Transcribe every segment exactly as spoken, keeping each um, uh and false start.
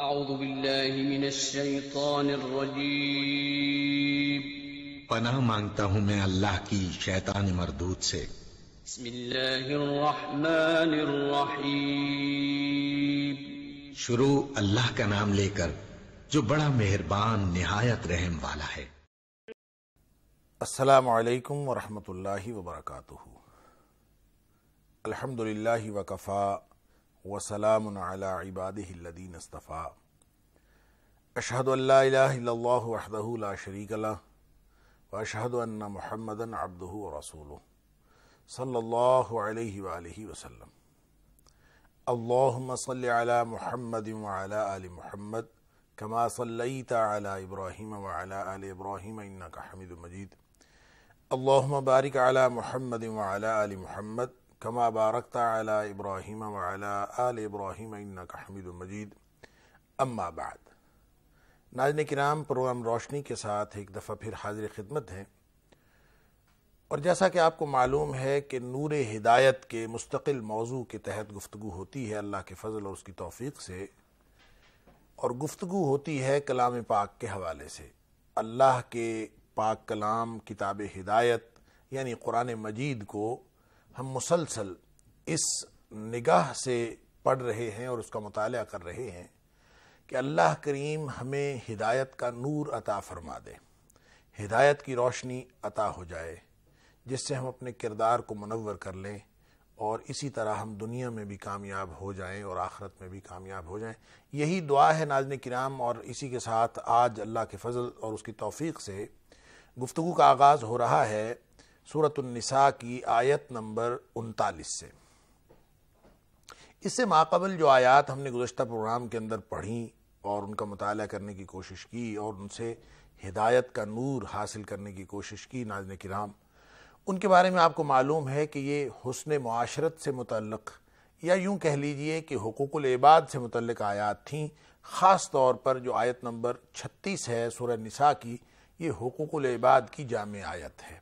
اعوذ باللہ من الشیطان الرجیم پناہ مانگتا ہوں میں اللہ کی شیطان مردود سے۔ بسم اللہ الرحمن الرحیم شروع اللہ کا نام لے کر جو بڑا مہربان نہایت رحم والا ہے۔ السلام علیکم ورحمۃ اللہ وبرکاتہ۔ الحمد للہ وکفا وسلام علی عبادہ الذین اصطفیٰ۔ اشہد ان لا الہ الا اللہ وحدہ لا شریک لہ واشہد ان محمدا عبدہ ورسولہ صلی اللہ علیہ وآلہ وسلم۔ اللہم صل علی محمد وعلی آل محمد کما صلیت علی ابراہیم وعلی آل ابراہیم انک حمید مجید۔ اللہم بارک علی محمد وعلی آل محمد کما بارکت علی ابراہیم وعلی آل ابراہیم انک حمید مجید۔ اما بعد، ناظرین کرام، پروگرام روشنی کے ساتھ ایک دفعہ پھر حاضر خدمت ہیں، اور جیسا کہ آپ کو معلوم ہے کہ نور ہدایت کے مستقل موضوع کے تحت گفتگو ہوتی ہے اللہ کے فضل اور اس کی توفیق سے، اور گفتگو ہوتی ہے کلام پاک کے حوالے سے۔ اللہ کے پاک کلام کتاب ہدایت یعنی قرآن مجید کو ہم مسلسل اس نگاہ سے پڑھ رہے ہیں اور اس کا مطالعہ کر رہے ہیں کہ اللہ کریم ہمیں ہدایت کا نور عطا فرما دے، ہدایت کی روشنی عطا ہو جائے، جس سے ہم اپنے کردار کو منور کر لیں اور اسی طرح ہم دنیا میں بھی کامیاب ہو جائیں اور آخرت میں بھی کامیاب ہو جائیں۔ یہی دعا ہے ناظرین کرام، اور اسی کے ساتھ آج اللہ کے فضل اور اس کی توفیق سے گفتگو کا آغاز ہو رہا ہے سورۃ النساء کی آیت نمبر انتالیس سے۔ اس سے ماقبل جو آیات ہم نے گزشتہ پروگرام کے اندر پڑھیں اور ان کا مطالعہ کرنے کی کوشش کی اور ان سے ہدایت کا نور حاصل کرنے کی کوشش کی ناظرین کرام، ان کے بارے میں آپ کو معلوم ہے کہ یہ حسن معاشرت سے متعلق، یا یوں کہہ لیجئے کہ حقوق العباد سے متعلق آیات تھیں۔ خاص طور پر جو آیت نمبر چھتیس ہے سورہ نساء کی، یہ حقوق العباد کی جامع آیت ہے۔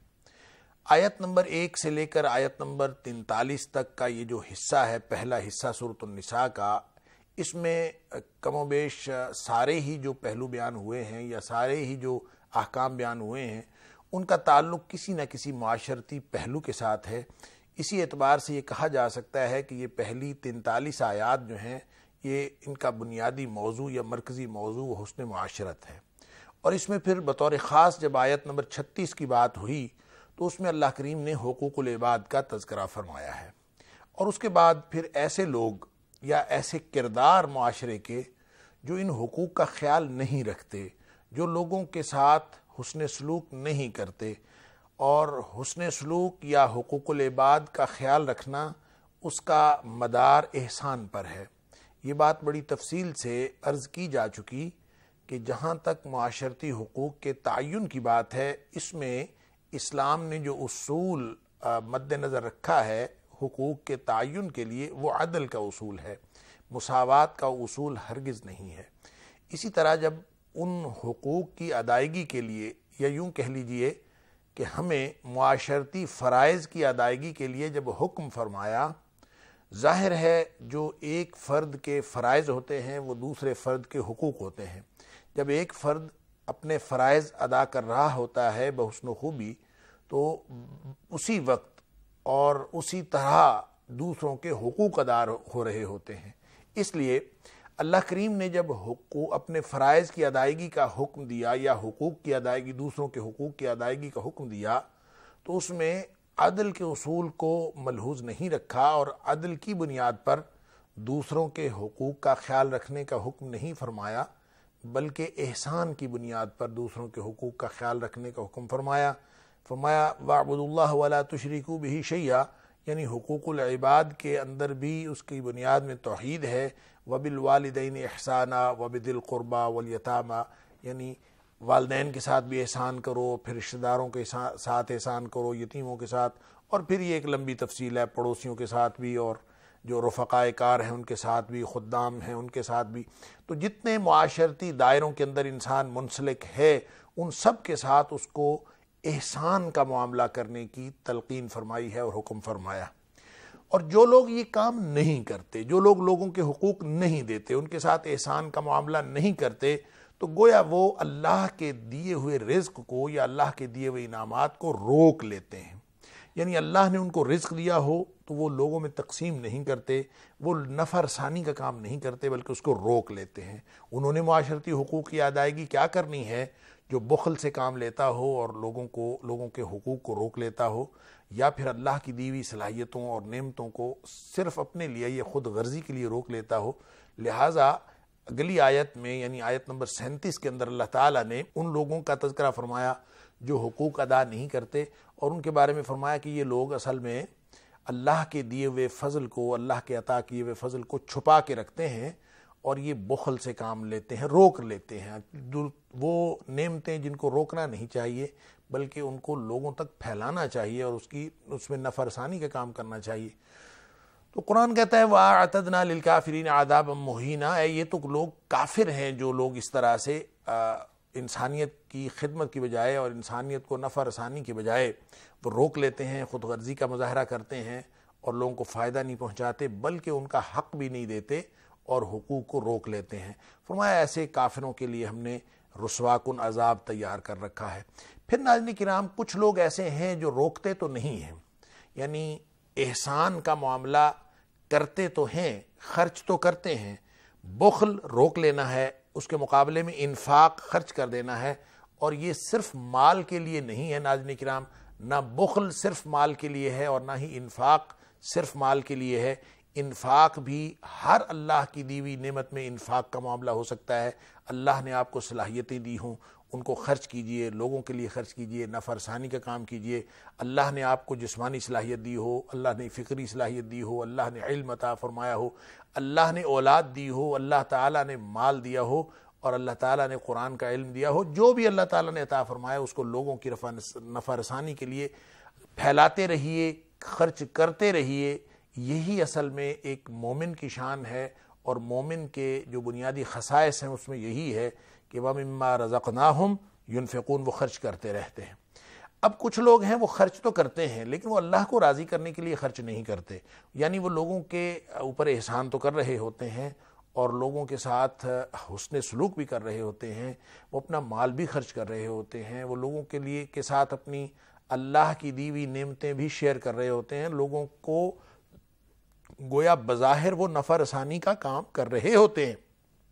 آیت نمبر ایک سے لے کر آیت نمبر تینتالیس تک کا یہ جو حصہ ہے، پہلا حصہ سورۃ النساء کا، اس میں کم و بیش سارے ہی جو پہلو بیان ہوئے ہیں یا سارے ہی جو احکام بیان ہوئے ہیں، ان کا تعلق کسی نہ کسی معاشرتی پہلو کے ساتھ ہے۔ اسی اعتبار سے یہ کہا جا سکتا ہے کہ یہ پہلی تینتالیس آیات جو ہیں، یہ ان کا بنیادی موضوع یا مرکزی موضوع حسن معاشرت ہے۔ اور اس میں پھر بطور خاص جب آیت نمبر چھتیس کی بات ہوئی تو اس میں اللہ کریم نے حقوق العباد کا تذکرہ فرمایا ہے، اور اس کے بعد پھر ایسے لوگ یا ایسے کردار معاشرے کے جو ان حقوق کا خیال نہیں رکھتے، جو لوگوں کے ساتھ حسن سلوک نہیں کرتے، اور حسن سلوک یا حقوق العباد کا خیال رکھنا اس کا مدار احسان پر ہے۔ یہ بات بڑی تفصیل سے عرض کی جا چکی کہ جہاں تک معاشرتی حقوق کے تعین کی بات ہے، اس میں اسلام نے جو اصول مد نظر رکھا ہے حقوق کے تعین کے لیے، وہ عدل کا اصول ہے، مساوات کا اصول ہرگز نہیں ہے۔ اسی طرح جب ان حقوق کی ادائیگی کے لیے، یا یوں کہہ لیجئے کہ ہمیں معاشرتی فرائض کی ادائیگی کے لیے جب حکم فرمایا، ظاہر ہے جو ایک فرد کے فرائض ہوتے ہیں وہ دوسرے فرد کے حقوق ہوتے ہیں۔ جب ایک فرد اپنے فرائض ادا کر رہا ہوتا ہے بحسن و خوبی، تو اسی وقت اور اسی طرح دوسروں کے حقوق ادا ہو رہے ہوتے ہیں۔ اس لیے اللہ کریم نے جب حقوق اپنے فرائض کی ادائیگی کا حکم دیا، یا حقوق کی ادائیگی، دوسروں کے حقوق کی ادائیگی کا حکم دیا، تو اس میں عدل کے اصول کو ملحوظ نہیں رکھا، اور عدل کی بنیاد پر دوسروں کے حقوق کا خیال رکھنے کا حکم نہیں فرمایا، بلکہ احسان کی بنیاد پر دوسروں کے حقوق کا خیال رکھنے کا حکم فرمایا۔ فرمایا وَاعْبُدُوا اللَّهَ وَلَا تُشْرِكُوا بِهِ شَيْئًا، یعنی حقوق العباد کے اندر بھی اس کی بنیاد میں توحید ہے۔ وَبِالْوَالِدَيْنِ إِحْسَانًا وَبِذِي الْقُرْبَى وَالْيَتَامَى، یعنی والدین کے ساتھ بھی احسان کرو، پھر رشتہ داروں کے ساتھ احسان کرو، یتیموں کے ساتھ، اور پھر یہ ایک لمبی تفصیل ہے، پڑوسیوں کے ساتھ بھی، اور جو رفقائے کار ہیں ان کے ساتھ بھی، خدام ہیں ان کے ساتھ بھی۔ تو جتنے معاشرتی دائروں کے اندر انسان منسلک ہے، ان سب کے ساتھ اس کو احسان کا معاملہ کرنے کی تلقین فرمائی ہے اور حکم فرمایا۔ اور جو لوگ یہ کام نہیں کرتے، جو لوگ لوگوں کے حقوق نہیں دیتے، ان کے ساتھ احسان کا معاملہ نہیں کرتے، تو گویا وہ اللہ کے دیے ہوئے رزق کو یا اللہ کے دیے ہوئے انعامات کو روک لیتے ہیں۔ یعنی اللہ نے ان کو رزق دیا ہو تو وہ لوگوں میں تقسیم نہیں کرتے، وہ نفع رسانی کا کام نہیں کرتے، بلکہ اس کو روک لیتے ہیں۔ انہوں نے معاشرتی حقوق کی ادائیگی کیا کرنی ہے؟ جو بخل سے کام لیتا ہو اور لوگوں کو لوگوں کے حقوق کو روک لیتا ہو، یا پھر اللہ کی دی ہوئی صلاحیتوں اور نعمتوں کو صرف اپنے لیے یہ خود غرضی کے لیے روک لیتا ہو۔ لہٰذا اگلی آیت میں یعنی آیت نمبر سینتیس کے اندر اللہ تعالیٰ نے ان لوگوں کا تذکرہ فرمایا جو حقوق ادا نہیں کرتے، اور ان کے بارے میں فرمایا کہ یہ لوگ اصل میں اللہ کے دیے ہوئے فضل کو، اللہ کے عطا کیے ہوئے فضل کو چھپا کے رکھتے ہیں، اور یہ بخل سے کام لیتے ہیں، روک لیتے ہیں۔ وہ نعمتیں جن کو روکنا نہیں چاہیے بلکہ ان کو لوگوں تک پھیلانا چاہیے اور اس کی اس میں نفع رسانی کا کام کرنا چاہیے۔ تو قرآن کہتا ہے وَأَعْتَدْنَا لِلْكَافِرِينَ عَذَابًا مُهِينًا، اے یہ تو لوگ کافر ہیں جو لوگ اس طرح سے انسانیت کی خدمت کی بجائے اور انسانیت کو نفع رسانی کی بجائے وہ روک لیتے ہیں، خود غرضی کا مظاہرہ کرتے ہیں اور لوگوں کو فائدہ نہیں پہنچاتے بلکہ ان کا حق بھی نہیں دیتے اور حقوق کو روک لیتے ہیں۔ فرمایا ایسے کافروں کے لیے ہم نے رسوا کن عذاب تیار کر رکھا ہے۔ پھر ناظرین کرام کچھ لوگ ایسے ہیں جو روکتے تو نہیں ہیں، یعنی احسان کا معاملہ کرتے تو ہیں، خرچ تو کرتے ہیں، بخل روک لینا ہے، اس کے مقابلے میں انفاق خرچ کر دینا ہے، اور یہ صرف مال کے لیے نہیں ہے ناظرین کرام، نہ بخل صرف مال کے لیے ہے اور نہ ہی انفاق صرف مال کے لیے ہے۔ انفاق بھی ہر اللہ کی دی ہوئی نعمت میں انفاق کا معاملہ ہو سکتا ہے۔ اللہ نے آپ کو صلاحیتیں دی ہوں، ان کو خرچ کیجئے، لوگوں کے لیے خرچ کیجئے، نفع رسانی کا کام کیجئے۔ اللہ نے آپ کو جسمانی صلاحیت دی ہو، اللہ نے فکری صلاحیت دی ہو، اللہ نے علم عطا فرمایا ہو، اللہ نے اولاد دی ہو، اللہ تعالیٰ نے مال دیا ہو اور اللہ تعالیٰ نے قرآن کا علم دیا ہو، جو بھی اللہ تعالیٰ نے عطا فرمایا اس کو لوگوں کی نفع رسانی کے لیے پھیلاتے رہیے، خرچ کرتے رہیے۔ یہی اصل میں ایک مومن کی شان ہے، اور مومن کے جو بنیادی خصائص ہیں اس میں یہی ہے کہ وَمِمَّا رَزَقْنَاهُمْ يُنْفِقُونَ، وہ خرچ کرتے رہتے ہیں۔ اب کچھ لوگ ہیں وہ خرچ تو کرتے ہیں لیکن وہ اللہ کو راضی کرنے کے لیے خرچ نہیں کرتے، یعنی وہ لوگوں کے اوپر احسان تو کر رہے ہوتے ہیں اور لوگوں کے ساتھ حسن سلوک بھی کر رہے ہوتے ہیں، وہ اپنا مال بھی خرچ کر رہے ہوتے ہیں، وہ لوگوں کے لیے کے ساتھ اپنی اللہ کی دی ہوئی نعمتیں بھی شیئر کر رہے ہوتے ہیں، لوگوں کو گویا بظاہر وہ نفع رسانی کا کام کر رہے ہوتے ہیں،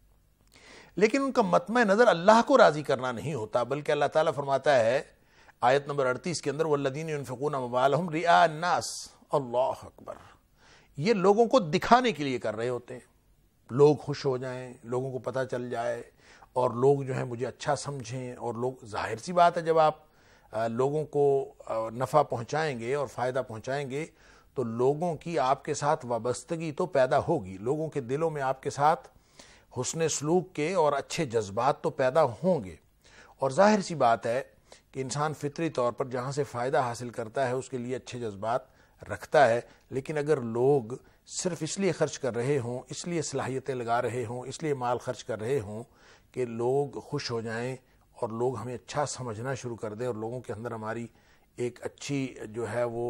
لیکن ان کا مطمع نظر اللہ کو راضی کرنا نہیں ہوتا، بلکہ اللہ تعالیٰ فرماتا ہے آیت نمبر اڑتیس کے اندر وَالَّذِينَ يُنْفِقُونَ أَمْوَالَهُمْ رِئَاءَ النَّاسِ، اللہ اکبر، یہ لوگوں کو دکھانے کے لیے کر رہے ہوتے ہیں، لوگ خوش ہو جائیں، لوگوں کو پتہ چل جائے اور لوگ جو ہیں مجھے اچھا سمجھیں، اور لوگ ظاہر سی بات ہے جب آپ لوگوں کو نفع پہنچائیں گے اور فائدہ پہنچائیں گے تو لوگوں کی آپ کے ساتھ وابستگی تو پیدا ہوگی، لوگوں کے دلوں میں آپ کے ساتھ حسن سلوک کے اور اچھے جذبات تو پیدا ہوں گے، اور ظاہر سی بات ہے کہ انسان فطری طور پر جہاں سے فائدہ حاصل کرتا ہے اس کے لیے اچھے جذبات رکھتا ہے، لیکن اگر لوگ صرف اس لیے خرچ کر رہے ہوں، اس لیے صلاحیتیں لگا رہے ہوں، اس لیے مال خرچ کر رہے ہوں کہ لوگ خوش ہو جائیں اور لوگ ہمیں اچھا سمجھنا شروع کر دیں اور لوگوں کے اندر ہماری ایک اچھی جو ہے وہ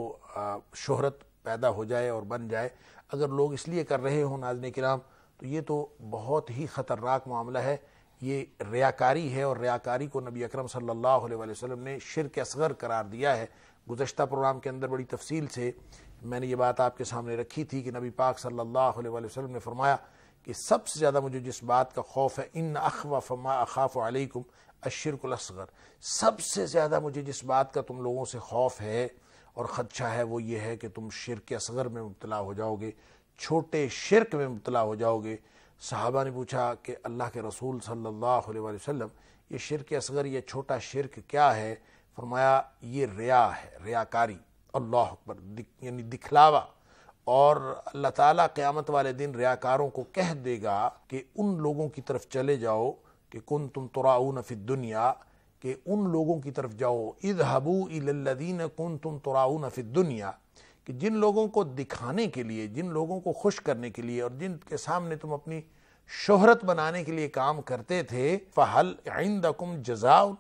شہرت پیدا ہو جائے اور بن جائے، اگر لوگ اس لیے کر رہے ہوں ناظرین کرام تو یہ تو بہت ہی خطرناک معاملہ ہے، یہ ریاکاری ہے، اور ریاکاری کو نبی اکرم صلی اللہ علیہ وسلم نے شرک اصغر قرار دیا ہے۔ گزشتہ پروگرام کے اندر بڑی تفصیل سے میں نے یہ بات آپ کے سامنے رکھی تھی کہ نبی پاک صلی اللہ علیہ وسلم نے فرمایا کہ سب سے زیادہ مجھے جس بات کا خوف ہے ان اخوف ما اخاف علیکم الشرک الاصغر، سب سے زیادہ مجھے جس بات کا تم لوگوں سے خوف ہے اور خدشہ ہے وہ یہ ہے کہ تم شرک اصغر میں مبتلا ہو جاؤ گے، چھوٹے شرک میں مبتلا ہو جاؤ گے۔ صحابہ نے پوچھا کہ اللہ کے رسول صلی اللہ علیہ وسلم یہ شرک اصغر، یہ چھوٹا شرک کیا ہے؟ فرمایا یہ ریا ہے، ریاکاری، اللہ اکبر، یعنی دکھلاوا، اور اللہ تعالیٰ قیامت والے دن ریاکاروں کو کہہ دے گا کہ ان لوگوں کی طرف چلے جاؤ کہ کنتم تراؤون فی الدنیا، کہ ان لوگوں کی طرف جاؤ اذهبوا الی الذین کنتم تراؤون فی الدنیا، کہ جن لوگوں کو دکھانے کے لیے، جن لوگوں کو خوش کرنے کے لیے اور جن کے سامنے تم اپنی شہرت بنانے کے لیے کام کرتے تھے، فہل عندکم جزاء،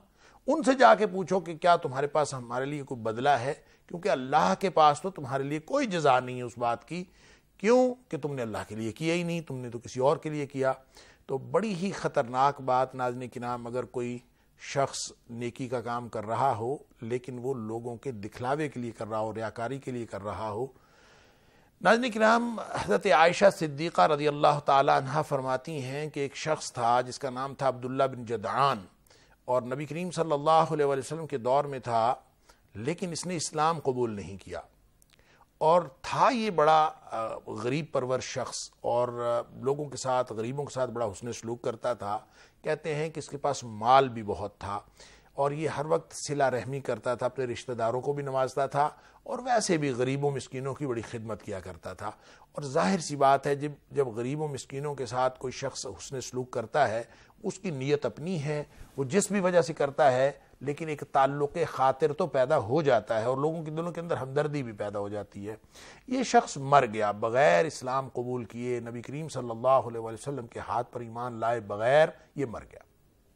ان سے جا کے پوچھو کہ کیا تمہارے پاس ہمارے لیے کوئی بدلہ ہے، کیونکہ اللہ کے پاس تو تمہارے لیے کوئی جزا نہیں ہے اس بات کی، کیوں کہ تم نے اللہ کے لیے کیا ہی نہیں، تم نے تو کسی اور کے لیے کیا۔ تو بڑی ہی خطرناک بات ناظرین کرام، اگر کوئی شخص نیکی کا کام کر رہا ہو لیکن وہ لوگوں کے دکھلاوے کے لیے کر رہا ہو، ریاکاری کے لیے کر رہا ہو۔ ناظرین کرام، حضرت عائشہ صدیقہ رضی اللہ تعالی عنہا فرماتی ہیں کہ ایک شخص تھا جس کا نام تھا عبداللہ بن جدعان، اور نبی کریم صلی اللہ علیہ وسلم کے دور میں تھا، لیکن اس نے اسلام قبول نہیں کیا، اور تھا یہ بڑا غریب پرور شخص، اور لوگوں کے ساتھ، غریبوں کے ساتھ بڑا حسن سلوک کرتا تھا۔ کہتے ہیں کہ اس کے پاس مال بھی بہت تھا، اور یہ ہر وقت صلہ رحمی کرتا تھا، اپنے رشتہ داروں کو بھی نوازتا تھا، اور ویسے بھی غریبوں مسکینوں کی بڑی خدمت کیا کرتا تھا۔ اور ظاہر سی بات ہے، جب جب غریبوں مسکینوں کے ساتھ کوئی شخص حسن سلوک کرتا ہے، اس کی نیت اپنی ہے، وہ جس بھی وجہ سے کرتا ہے، لیکن ایک تعلق خاطر تو پیدا ہو جاتا ہے، اور لوگوں کے دلوں کے اندر ہمدردی بھی پیدا ہو جاتی ہے۔ یہ شخص مر گیا بغیر اسلام قبول کیے، نبی کریم صلی اللہ علیہ وسلم کے ہاتھ پر ایمان لائے بغیر یہ مر گیا۔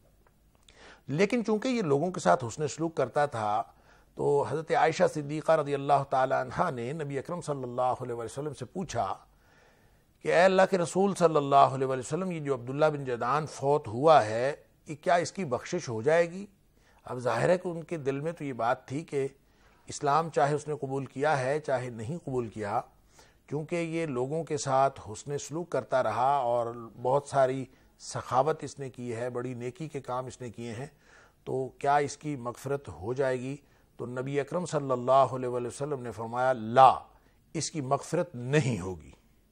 لیکن چونکہ یہ لوگوں کے ساتھ حسن سلوک کرتا تھا، تو حضرت عائشہ صدیقہ رضی اللہ تعالی عنہا نے نبی اکرم صلی اللہ علیہ وسلم سے پوچھا کہ اے اللہ کے رسول صلی اللہ علیہ وسلم، یہ جو عبداللہ بن جدعان فوت ہوا ہے، یہ کیا اس کی بخشش ہو جائے گی؟ اب ظاہر ہے کہ ان کے دل میں تو یہ بات تھی کہ اسلام چاہے اس نے قبول کیا ہے چاہے نہیں قبول کیا، کیونکہ یہ لوگوں کے ساتھ حسن سلوک کرتا رہا اور بہت ساری سخاوت اس نے کی ہے، بڑی نیکی کے کام اس نے کیے ہیں، تو کیا اس کی مغفرت ہو جائے گی؟ تو نبی اکرم صلی اللہ علیہ وسلم نے فرمایا لا، اس کی مغفرت نہیں ہوگی۔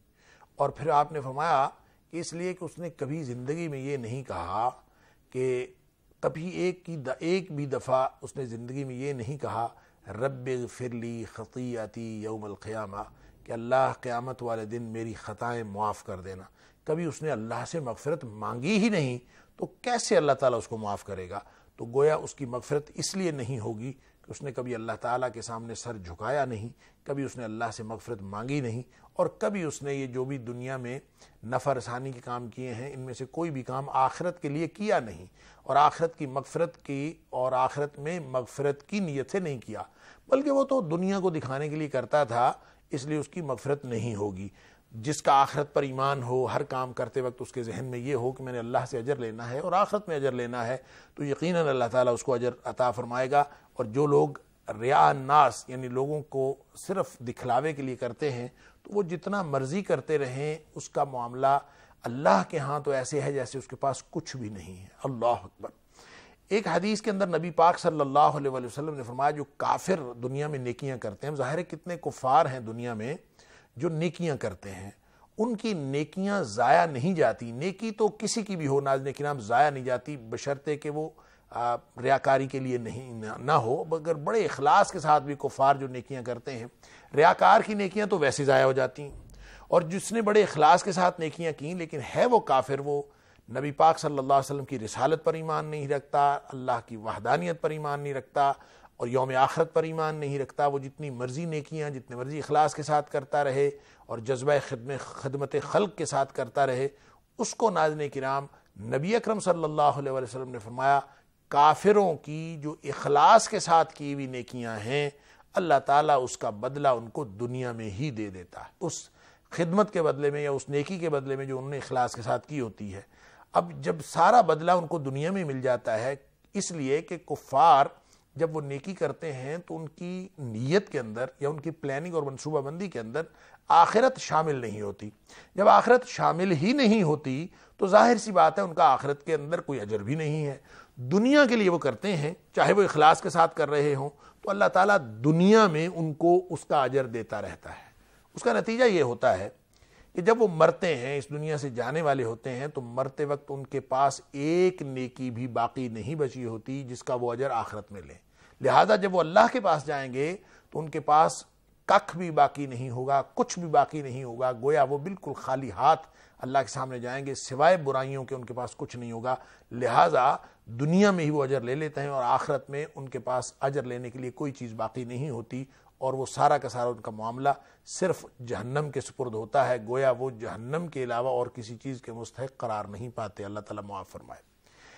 اور پھر آپ نے فرمایا کہ اس لیے کہ اس نے کبھی زندگی میں یہ نہیں کہا کہ کبھی ایک کی ایک بھی دفعہ اس نے زندگی میں یہ نہیں کہا رب اغفر لی خطیئتی یوم القیامہ، کہ اللہ قیامت والے دن میری خطائیں معاف کر دینا۔ کبھی اس نے اللہ سے مغفرت مانگی ہی نہیں، تو کیسے اللہ تعالیٰ اس کو معاف کرے گا؟ تو گویا اس کی مغفرت اس لیے نہیں ہوگی کہ اس نے کبھی اللہ تعالیٰ کے سامنے سر جھکایا نہیں، کبھی اس نے اللہ سے مغفرت مانگی نہیں، اور کبھی اس نے یہ جو بھی دنیا میں نفع رسانی کے کام کیے ہیں ان میں سے کوئی بھی کام آخرت کے لیے کیا نہیں، اور آخرت کی مغفرت کی اور آخرت میں مغفرت کی نیت سے نہیں کیا، بلکہ وہ تو دنیا کو دکھانے کے لیے کرتا تھا، اس لیے اس کی مغفرت نہیں ہوگی۔ جس کا آخرت پر ایمان ہو، ہر کام کرتے وقت اس کے ذہن میں یہ ہو کہ میں نے اللہ سے اجر لینا ہے اور آخرت میں اجر لینا ہے، تو یقیناً اللہ تعالیٰ اس کو اجر عطا فرمائے گا۔ اور جو لوگ ریا الناس یعنی لوگوں کو صرف دکھلاوے کے لیے کرتے ہیں، تو وہ جتنا مرضی کرتے رہیں، اس کا معاملہ اللہ کے ہاں تو ایسے ہے جیسے اس کے پاس کچھ بھی نہیں ہے۔ اللہ اکبر۔ ایک حدیث کے اندر نبی پاک صلی اللہ علیہ وسلم نے فرمایا جو کافر دنیا میں نیکیاں کرتے ہیں، ظاہر ہے کتنے کفار ہیں دنیا میں جو نیکیاں کرتے ہیں، ان کی نیکیاں ضائع نہیں جاتی۔ نیکی تو کسی کی بھی ہو ناظرین کرام ضائع نہیں جاتی، بشرطے کہ وہ ریاکاری کے لیے نہیں نہ ہو، مگر بڑے اخلاص کے ساتھ بھی کفار جو نیکیاں کرتے ہیں، ریاکار کی نیکیاں تو ویسے ضائع ہو جاتی ہیں، اور جس نے بڑے اخلاص کے ساتھ نیکیاں کیں لیکن ہے وہ کافر، وہ نبی پاک صلی اللہ علیہ وسلم کی رسالت پر ایمان نہیں رکھتا، اللہ کی وحدانیت پر ایمان نہیں رکھتا، اور یوم آخرت پر ایمان نہیں رکھتا، وہ جتنی مرضی نیکیاں جتنے مرضی اخلاص کے ساتھ کرتا رہے اور جذبہ خدمت خدمت خلق کے ساتھ کرتا رہے، اس کو ناظرین کرام نبی اکرم صلی اللہ علیہ وسلم نے فرمایا کافروں کی جو اخلاص کے ساتھ کی ہوئی نیکیاں ہیں، اللہ تعالیٰ اس کا بدلہ ان کو دنیا میں ہی دے دیتا ہے، اس خدمت کے بدلے میں یا اس نیکی کے بدلے میں جو انہوں نے اخلاص کے ساتھ کی ہوتی ہے۔ اب جب سارا بدلہ ان کو دنیا میں مل جاتا ہے، اس لیے کہ کفار جب وہ نیکی کرتے ہیں تو ان کی نیت کے اندر یا ان کی پلاننگ اور منصوبہ بندی کے اندر آخرت شامل نہیں ہوتی۔ جب آخرت شامل ہی نہیں ہوتی تو ظاہر سی بات ہے ان کا آخرت کے اندر کوئی اجر بھی نہیں ہے۔ دنیا کے لیے وہ کرتے ہیں، چاہے وہ اخلاص کے ساتھ کر رہے ہوں، تو اللہ تعالیٰ دنیا میں ان کو اس کا اجر دیتا رہتا ہے۔ اس کا نتیجہ یہ ہوتا ہے کہ جب وہ مرتے ہیں، اس دنیا سے جانے والے ہوتے ہیں، تو مرتے وقت ان کے پاس ایک نیکی بھی باقی نہیں بچی ہوتی جس کا وہ اجر آخرت میں لیں۔ لہذا جب وہ اللہ کے پاس جائیں گے تو ان کے پاس ککھ بھی باقی نہیں ہوگا، کچھ بھی باقی نہیں ہوگا، گویا وہ بالکل خالی ہاتھ اللہ کے سامنے جائیں گے، سوائے برائیوں کے ان کے پاس کچھ نہیں ہوگا۔ لہذا دنیا میں ہی وہ اجر لے لیتے ہیں اور آخرت میں ان کے پاس اجر لینے کے لیے کوئی چیز باقی نہیں ہوتی، اور وہ سارا کا سارا ان کا معاملہ صرف جہنم کے سپرد ہوتا ہے، گویا وہ جہنم کے علاوہ اور کسی چیز کے مستحق قرار نہیں پاتے۔ اللہ تعالیٰ معاف فرمائے۔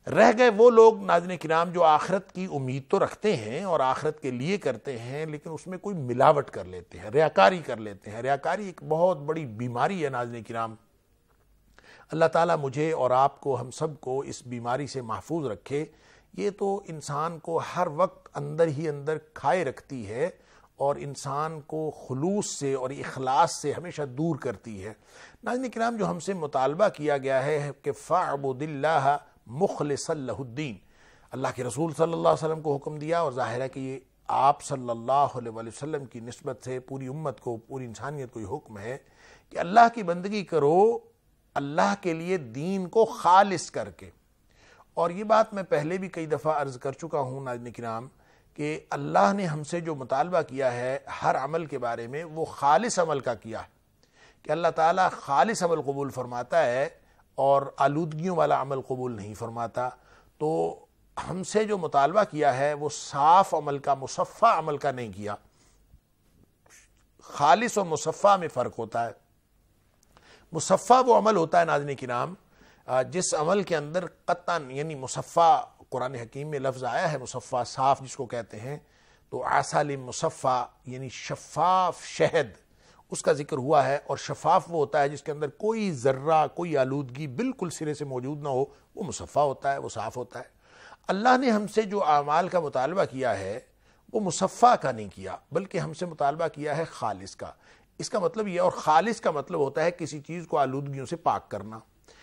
رہ گئے وہ لوگ ناظرین کرام جو آخرت کی امید تو رکھتے ہیں اور آخرت کے لیے کرتے ہیں، لیکن اس میں کوئی ملاوٹ کر لیتے ہیں، ریاکاری کر لیتے ہیں۔ ریاکاری ایک بہت بڑی بیماری ہے ناظرین کرام۔ اللہ تعالیٰ مجھے اور آپ کو، ہم سب کو اس بیماری سے محفوظ رکھے۔ یہ تو انسان کو ہر وقت اندر ہی اندر کھائے رکھتی ہے اور انسان کو خلوص سے اور اخلاص سے ہمیشہ دور کرتی ہے۔ ناظرین کرام، جو ہم سے مطالبہ کیا گیا ہے کہ فَاعْبُدِ اللَّهَ مُخْلِصًا لَهُ الدِّينَ، اللہ کے رسول صلی اللہ علیہ وسلم کو حکم دیا، اور ظاہر ہے کہ یہ آپ صلی اللہ علیہ وسلم کی نسبت سے پوری امت کو، پوری انسانیت کو یہ حکم ہے کہ اللہ کی بندگی کرو اللہ کے لیے دین کو خالص کر کے۔ اور یہ بات میں پہلے بھی کئی دفعہ عرض کر چکا ہوں ناظرین کرام کہ اللہ نے ہم سے جو مطالبہ کیا ہے ہر عمل کے بارے میں، وہ خالص عمل کا کیا ہے، کہ اللہ تعالیٰ خالص عمل قبول فرماتا ہے اور آلودگیوں والا عمل قبول نہیں فرماتا۔ تو ہم سے جو مطالبہ کیا ہے وہ صاف عمل کا، مصفہ عمل کا نہیں کیا۔ خالص اور مصفہ میں فرق ہوتا ہے۔ مصفہ وہ عمل ہوتا ہے ناظرین کرام جس عمل کے اندر قطعاً، یعنی مصفہ قرآن حکیم میں لفظ آیا ہے مصفہ، صاف جس کو کہتے ہیں، تو عسل مصفہ یعنی شفاف شہد، اس کا ذکر ہوا ہے۔ اور شفاف وہ ہوتا ہے جس کے اندر کوئی ذرہ، کوئی آلودگی بالکل سرے سے موجود نہ ہو، وہ مصفہ ہوتا ہے، وہ صاف ہوتا ہے۔ اللہ نے ہم سے جو اعمال کا مطالبہ کیا ہے وہ مصفہ کا نہیں کیا، بلکہ ہم سے مطالبہ کیا ہے خالص کا۔ اس کا مطلب یہ، اور خالص کا مطلب ہوتا ہے کسی چیز کو آلودگیوں سے پاک کرنا۔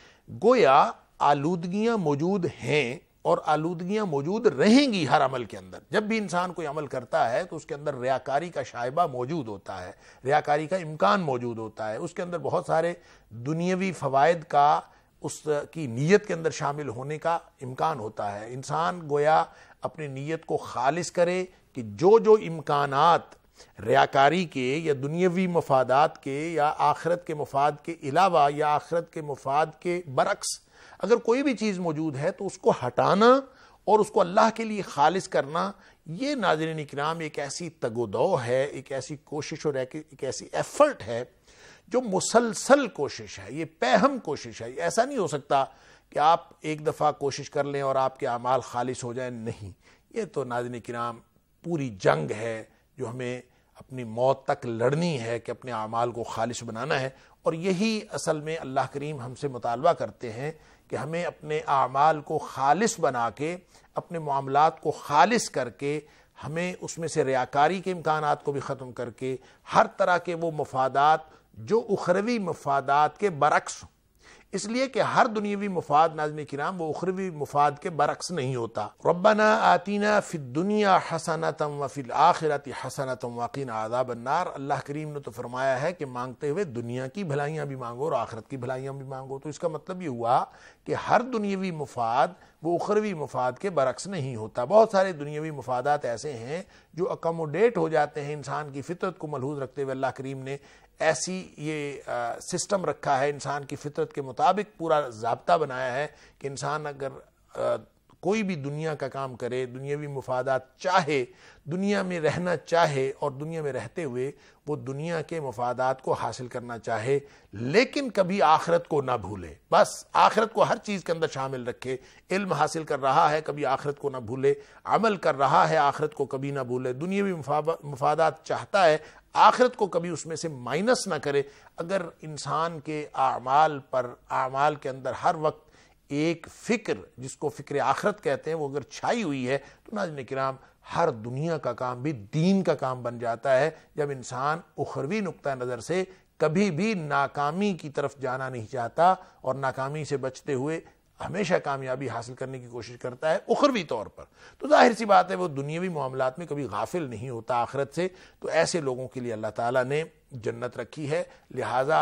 گویا آلودگیاں موجود ہیں اور آلودگیاں موجود رہیں گی ہر عمل کے اندر۔ جب بھی انسان کوئی عمل کرتا ہے تو اس کے اندر ریاکاری کا شائبہ موجود ہوتا ہے، ریاکاری کا امکان موجود ہوتا ہے، اس کے اندر بہت سارے دنیاوی فوائد کا، اس کی نیت کے اندر شامل ہونے کا امکان ہوتا ہے۔ انسان گویا اپنی نیت کو خالص کرے کہ جو جو امکانات ریاکاری کے یا دنیاوی مفادات کے یا آخرت کے مفاد کے علاوہ یا آخرت کے مفاد کے برعکس اگر کوئی بھی چیز موجود ہے تو اس کو ہٹانا اور اس کو اللہ کے لیے خالص کرنا، یہ ناظرین اکرام ایک ایسی تگ و دو ہے، ایک ایسی کوشش اور ایک ایسی ایفرٹ ہے جو مسلسل کوشش ہے، یہ پہم کوشش ہے۔ ایسا نہیں ہو سکتا کہ آپ ایک دفعہ کوشش کر لیں اور آپ کے اعمال خالص ہو جائیں، نہیں، یہ تو ناظرین کرام پوری جنگ ہے جو ہمیں اپنی موت تک لڑنی ہے کہ اپنے اعمال کو خالص بنانا ہے۔ اور یہی اصل میں اللہ کریم ہم سے مطالبہ کرتے ہیں کہ ہمیں اپنے اعمال کو خالص بنا کے، اپنے معاملات کو خالص کر کے، ہمیں اس میں سے ریاکاری کے امکانات کو بھی ختم کر کے، ہر طرح کے وہ مفادات جو اخروی مفادات کے برعکس، اس لیے کہ ہر دنیاوی مفاد ناظرین کرام وہ اخروی مفاد کے برعکس نہیں ہوتا۔ ربنا آتینا فی الدنیا حسنۃ وفی الآخرۃ حسنۃ وقنا عذاب النار، اللہ کریم نے تو فرمایا ہے کہ مانگتے ہوئے دنیا کی بھلائیاں بھی مانگو اور آخرت کی بھلائیاں بھی مانگو۔ تو اس کا مطلب یہ ہوا کہ ہر دنیاوی مفاد وہ اخروی مفاد کے برعکس نہیں ہوتا۔ بہت سارے دنیاوی مفادات ایسے ہیں جو اکاموڈیٹ ہو جاتے ہیں انسان کی فطرت کو ملحوظ رکھتے ہوئے۔ اللہ کریم نے ایسی یہ سسٹم رکھا ہے، انسان کی فطرت کے مطابق پورا ضابطہ بنایا ہے کہ انسان اگر کوئی بھی دنیا کا کام کرے، دنیاوی مفادات چاہے، دنیا میں رہنا چاہے اور دنیا میں رہتے ہوئے وہ دنیا کے مفادات کو حاصل کرنا چاہے، لیکن کبھی آخرت کو نہ بھولے۔ بس آخرت کو ہر چیز کے اندر شامل رکھے۔ علم حاصل کر رہا ہے کبھی آخرت کو نہ بھولے، عمل کر رہا ہے آخرت کو کبھی نہ بھولے، دنیاوی مفادات چاہتا ہے آخرت کو کبھی اس میں سے مائنس نہ کرے۔ اگر انسان کے اعمال پر، اعمال کے اندر ہر وقت ایک فکر جس کو فکر آخرت کہتے ہیں وہ اگر چھائی ہوئی ہے تو ناظرین کرام ہر دنیا کا کام بھی دین کا کام بن جاتا ہے۔ جب انسان اخروی نقطہ نظر سے کبھی بھی ناکامی کی طرف جانا نہیں چاہتا اور ناکامی سے بچتے ہوئے ہمیشہ کامیابی حاصل کرنے کی کوشش کرتا ہے اخروی طور پر، تو ظاہر سی بات ہے وہ دنیاوی معاملات میں کبھی غافل نہیں ہوتا آخرت سے۔ تو ایسے لوگوں کے لیے اللہ تعالیٰ نے جنت رکھی ہے۔ لہٰذا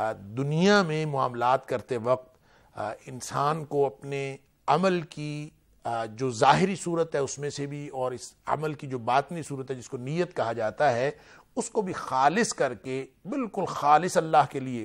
دنیا میں معاملات کرتے وقت انسان کو اپنے عمل کی جو ظاہری صورت ہے اس میں سے بھی، اور اس عمل کی جو باطنی صورت ہے جس کو نیت کہا جاتا ہے، اس کو بھی خالص کر کے، بالکل خالص اللہ کے لیے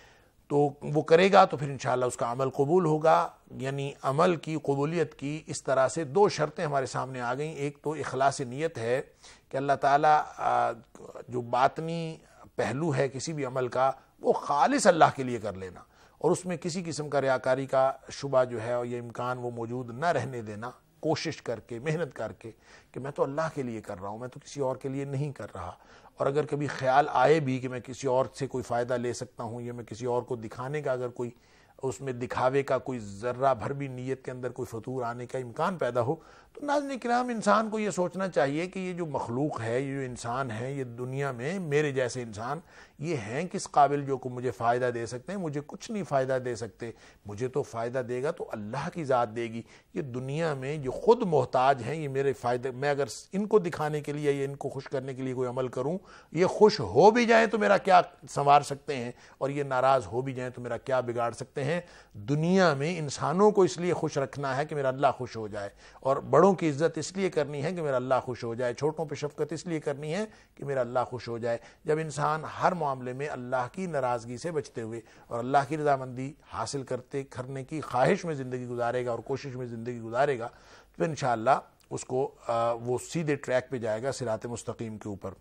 تو وہ کرے گا تو پھر انشاءاللہ اس کا عمل قبول ہوگا۔ یعنی عمل کی قبولیت کی اس طرح سے دو شرطیں ہمارے سامنے آ گئیں۔ ایک تو اخلاص نیت ہے کہ اللہ تعالیٰ جو باطنی پہلو ہے کسی بھی عمل کا وہ خالص اللہ کے لیے کر لینا، اور اس میں کسی قسم کا ریاکاری کا شبہ جو ہے اور یہ امکان وہ موجود نہ رہنے دینا، کوشش کر کے، محنت کر کے کہ میں تو اللہ کے لیے کر رہا ہوں، میں تو کسی اور کے لیے نہیں کر رہا. اور اگر کبھی خیال آئے بھی کہ میں کسی اور سے کوئی فائدہ لے سکتا ہوں یا میں کسی اور کو دکھانے کا اگر کوئی اس میں دکھاوے کا کوئی ذرہ بھر بھی نیت کے اندر کوئی فطور آنے کا امکان پیدا ہو، تو ناظرین کرام انسان کو یہ سوچنا چاہیے کہ یہ جو مخلوق ہے، یہ جو انسان ہے، یہ دنیا میں میرے جیسے انسان یہ ہیں کس قابل جو کو مجھے فائدہ دے سکتے ہیں؟ مجھے کچھ نہیں فائدہ دے سکتے. مجھے تو فائدہ دے گا تو اللہ کی ذات دے گی. یہ دنیا میں جو خود محتاج ہیں یہ میرے فائدے، میں اگر ان کو دکھانے کے لیے یا ان کو خوش کرنے کے لیے کوئی عمل کروں، یہ خوش ہو بھی جائیں تو میرا کیا سنوار سکتے ہیں، اور یہ ناراض ہو بھی جائیں تو میرا کیا بگاڑ سکتے ہیں. دنیا میں انسانوں کو اس لیے خوش رکھنا ہے کہ میرا اللہ خوش ہو جائے، اور بڑوں کی عزت اس لیے کرنی ہے کہ میرا اللہ خوش ہو جائے، چھوٹوں پہ شفقت اس لیے کرنی ہے کہ میرا اللہ خوش ہو جائے. جب انسان ہر معاملے میں اللہ کی ناراضگی سے بچتے ہوئے اور اللہ کی رضامندی حاصل کرتے کرنے کی خواہش میں زندگی گزارے گا اور کوشش میں زندگی گزارے گا تو انشاءاللہ اس کو وہ سیدھے ٹریک پہ جائے گا، صراط مستقیم کے اوپر.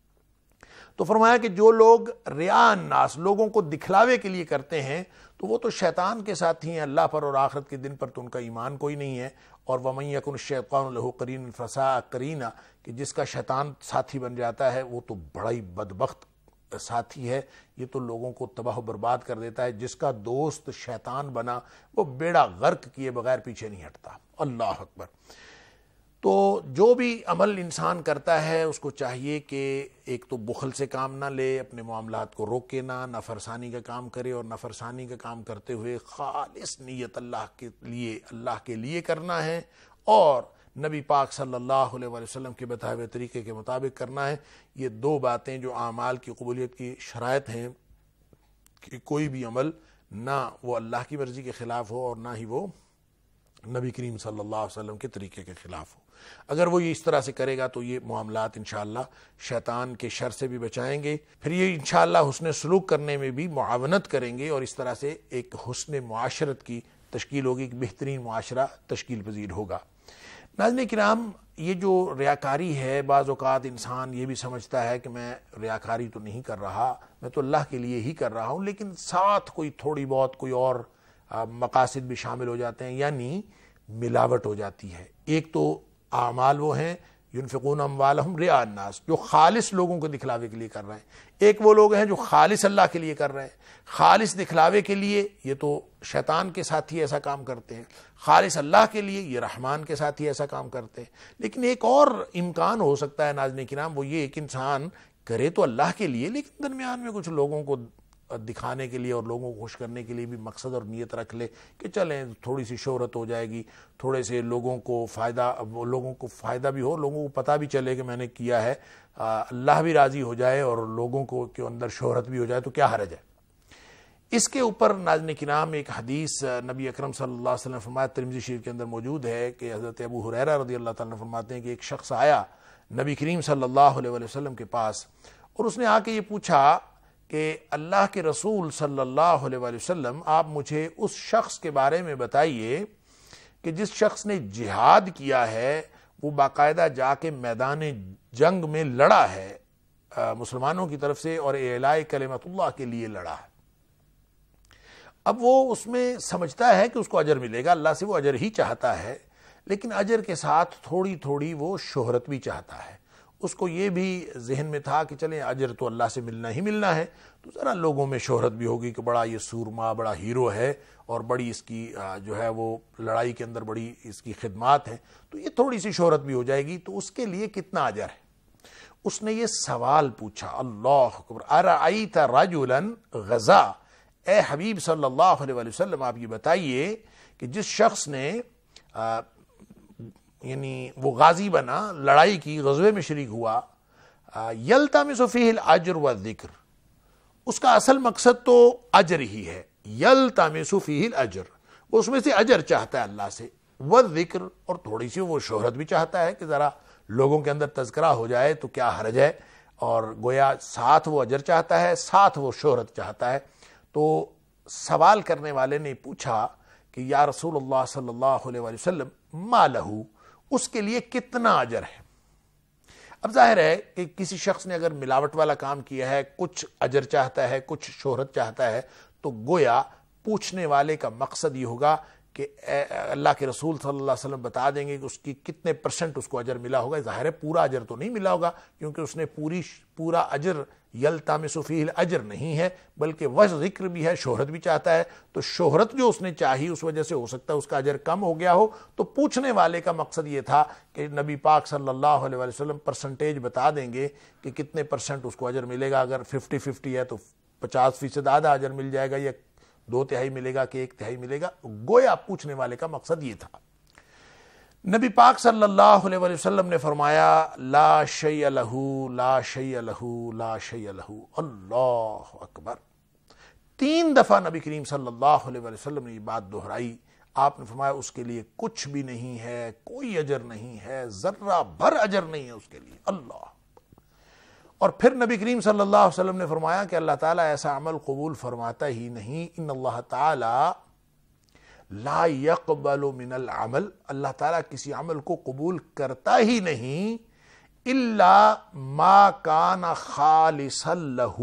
تو فرمایا کہ جو لوگ ریا الناس، لوگوں کو دکھلاوے کے لیے کرتے ہیں، تو وہ تو شیطان کے ساتھی ہیں. اللہ پر اور آخرت کے دن پر تو ان کا ایمان کوئی نہیں ہے. اور وَمَن يَكُنِ الشَّيْطَانُ لَهُ قَرِينٌ فَسَاءَ قَرِينًا، کہ جس کا شیطان ساتھی بن جاتا ہے وہ تو بڑا ہی بدبخت ساتھی ہے، یہ تو لوگوں کو تباہ و برباد کر دیتا ہے. جس کا دوست شیطان بنا وہ بیڑا غرق کیے بغیر پیچھے نہیں ہٹتا. اللہ اکبر. تو جو بھی عمل انسان کرتا ہے اس کو چاہیے کہ ایک تو بخل سے کام نہ لے، اپنے معاملات کو روکے نہ، نافرسانی کا کام کرے، اور نافرسانی کا کام کرتے ہوئے خالص نیت اللہ کے لیے اللہ کے لیے کرنا ہے، اور نبی پاک صلی اللہ علیہ وآلہ وسلم کے بتائے ہوئے طریقے کے مطابق کرنا ہے. یہ دو باتیں جو اعمال کی قبولیت کی شرائط ہیں کہ کوئی بھی عمل نہ وہ اللہ کی مرضی کے خلاف ہو اور نہ ہی وہ نبی کریم صلی اللہ علیہ وسلم کے طریقے کے خلاف ہو. اگر وہ یہ اس طرح سے کرے گا تو یہ معاملات انشاءاللہ شیطان کے شر سے بھی بچائیں گے، پھر یہ انشاءاللہ حسن سلوک کرنے میں بھی معاونت کریں گے، اور اس طرح سے ایک حسن معاشرت کی تشکیل ہوگی، ایک بہترین معاشرہ تشکیل پذیر ہوگا. ناظرین کرام، یہ جو ریاکاری ہے، بعض اوقات انسان یہ بھی سمجھتا ہے کہ میں ریاکاری تو نہیں کر رہا، میں تو اللہ کے لیے ہی کر رہا ہوں، لیکن ساتھ کوئی تھوڑی بہت کوئی اور مقاصد بھی شامل ہو جاتے ہیں، یعنی ملاوٹ ہو جاتی ہے. ایک تو اعمال وہ ہیں ينفقون اموالهم رئاء الناس، جو خالص لوگوں کو دکھلاوے کے لیے کر رہے ہیں. ایک وہ لوگ ہیں جو خالص اللہ کے لیے کر رہے ہیں. خالص دکھلاوے کے لیے یہ تو شیطان کے ساتھ ہی ایسا کام کرتے ہیں، خالص اللہ کے لیے یہ رحمان کے ساتھ ہی ایسا کام کرتے ہیں. لیکن ایک اور امکان ہو سکتا ہے ناظرین کرام، وہ یہ ایک انسان کرے تو اللہ کے لیے لیکن درمیان میں کچھ لوگوں کو دکھانے کے لیے اور لوگوں کو خوش کرنے کے لیے بھی مقصد اور نیت رکھ لے کہ چلیں تھوڑی سی شہرت ہو جائے گی، تھوڑے سے لوگوں کو فائدہ لوگوں کو فائدہ بھی ہو، لوگوں کو پتہ بھی چلے کہ میں نے کیا ہے، اللہ بھی راضی ہو جائے اور لوگوں کو کے اندر شہرت بھی ہو جائے تو کیا حرج ہے. اس کے اوپر ناظرین کرام ایک حدیث نبی اکرم صلی اللہ علیہ وسلم فرمایا، ترمذی شریف کے اندر موجود ہے کہ حضرت ابو ہریرہ رضی اللہ تعالیٰ عنہ فرماتے ہیں کہ ایک شخص آیا نبی کریم صلی اللہ علیہ وسلم کے پاس، اور اس نے آ کے یہ پوچھا کہ اللہ کے رسول صلی اللہ علیہ وسلم، آپ مجھے اس شخص کے بارے میں بتائیے کہ جس شخص نے جہاد کیا ہے، وہ باقاعدہ جا کے میدان جنگ میں لڑا ہے مسلمانوں کی طرف سے اور اعلاء کلمت اللہ کے لیے لڑا ہے. اب وہ اس میں سمجھتا ہے کہ اس کو اجر ملے گا، اللہ سے وہ اجر ہی چاہتا ہے، لیکن اجر کے ساتھ تھوڑی تھوڑی وہ شہرت بھی چاہتا ہے. اس کو یہ بھی ذہن میں تھا کہ چلیں اجر تو اللہ سے ملنا ہی ملنا ہے، تو ذرا لوگوں میں شہرت بھی ہوگی کہ بڑا یہ سورما، بڑا ہیرو ہے اور بڑی اس کی جو ہے وہ لڑائی کے اندر بڑی اس کی خدمات ہیں، تو یہ تھوڑی سی شہرت بھی ہو جائے گی، تو اس کے لیے کتنا اجر ہے. اس نے یہ سوال پوچھا، اللہ اکبر، ارأیت رجلا غزا، اے حبیب صلی اللہ علیہ وسلم آپ یہ بتائیے کہ جس شخص نے آ, یعنی وہ غازی بنا، لڑائی کی، غزوے میں شریک ہوا، یلتمس فیہ الاجر والذکر، اس کا اصل مقصد تو اجر ہی ہے، یلتمس فیہ الاجر، وہ اس میں سے اجر چاہتا ہے اللہ سے، والذکر، اور تھوڑی سی وہ شہرت بھی چاہتا ہے کہ ذرا لوگوں کے اندر تذکرہ ہو جائے تو کیا حرج ہے، اور گویا ساتھ وہ اجر چاہتا ہے، ساتھ وہ شہرت چاہتا ہے. تو سوال کرنے والے نے پوچھا کہ یا رسول اللہ صلی اللہ علیہ وسلم ما لہو، اس کے لیے کتنا اجر ہے. اب ظاہر ہے کہ کسی شخص نے اگر ملاوٹ والا کام کیا ہے، کچھ اجر چاہتا ہے، کچھ شہرت چاہتا ہے، تو گویا پوچھنے والے کا مقصد یہ ہوگا کہ اللہ کے رسول صلی اللہ علیہ وسلم بتا دیں گے کہ اس کی کتنے پرسنٹ اس کو اجر ملا ہوگا. ظاہر ہے پورا اجر تو نہیں ملا ہوگا کیونکہ اس نے پوری پورا اجر یلتمس فیہ الاجر نہیں ہے بلکہ وجہ ذکر بھی ہے, شہرت بھی چاہتا ہے. تو شہرت جو اس نے چاہی اس وجہ سے ہو سکتا ہے اس کا اجر کم ہو گیا ہو. تو پوچھنے والے کا مقصد یہ تھا کہ نبی پاک صلی اللہ علیہ وسلم پرسنٹیج بتا دیں گے کہ کتنے پرسنٹ اس کو اجر ملے گا. اگر ففٹی ففٹی ہے تو پچاس فیصد آدھا اجر مل جائے گا, یا دو تہائی ملے گا کہ ایک تہائی ملے گا. گویا پوچھنے والے کا مقصد یہ تھا. نبی پاک صلی اللہ علیہ وسلم نے فرمایا لا شیء لہ لا شیء لہ لا شیء لہ. اللہ اکبر. تین دفعہ نبی کریم صلی اللہ علیہ وسلم نے یہ بات دہرائی. آپ نے فرمایا اس کے لیے کچھ بھی نہیں ہے, کوئی اجر نہیں ہے, ذرہ بھر اجر نہیں ہے اس کے لیے. اللہ. اور پھر نبی کریم صلی اللہ علیہ وسلم نے فرمایا کہ اللہ تعالیٰ ایسا عمل قبول فرماتا ہی نہیں. ان اللہ تعالیٰ لا يقبل من العمل, اللہ تعالیٰ کسی عمل کو قبول کرتا ہی نہیں الا ما کان خالصا لہ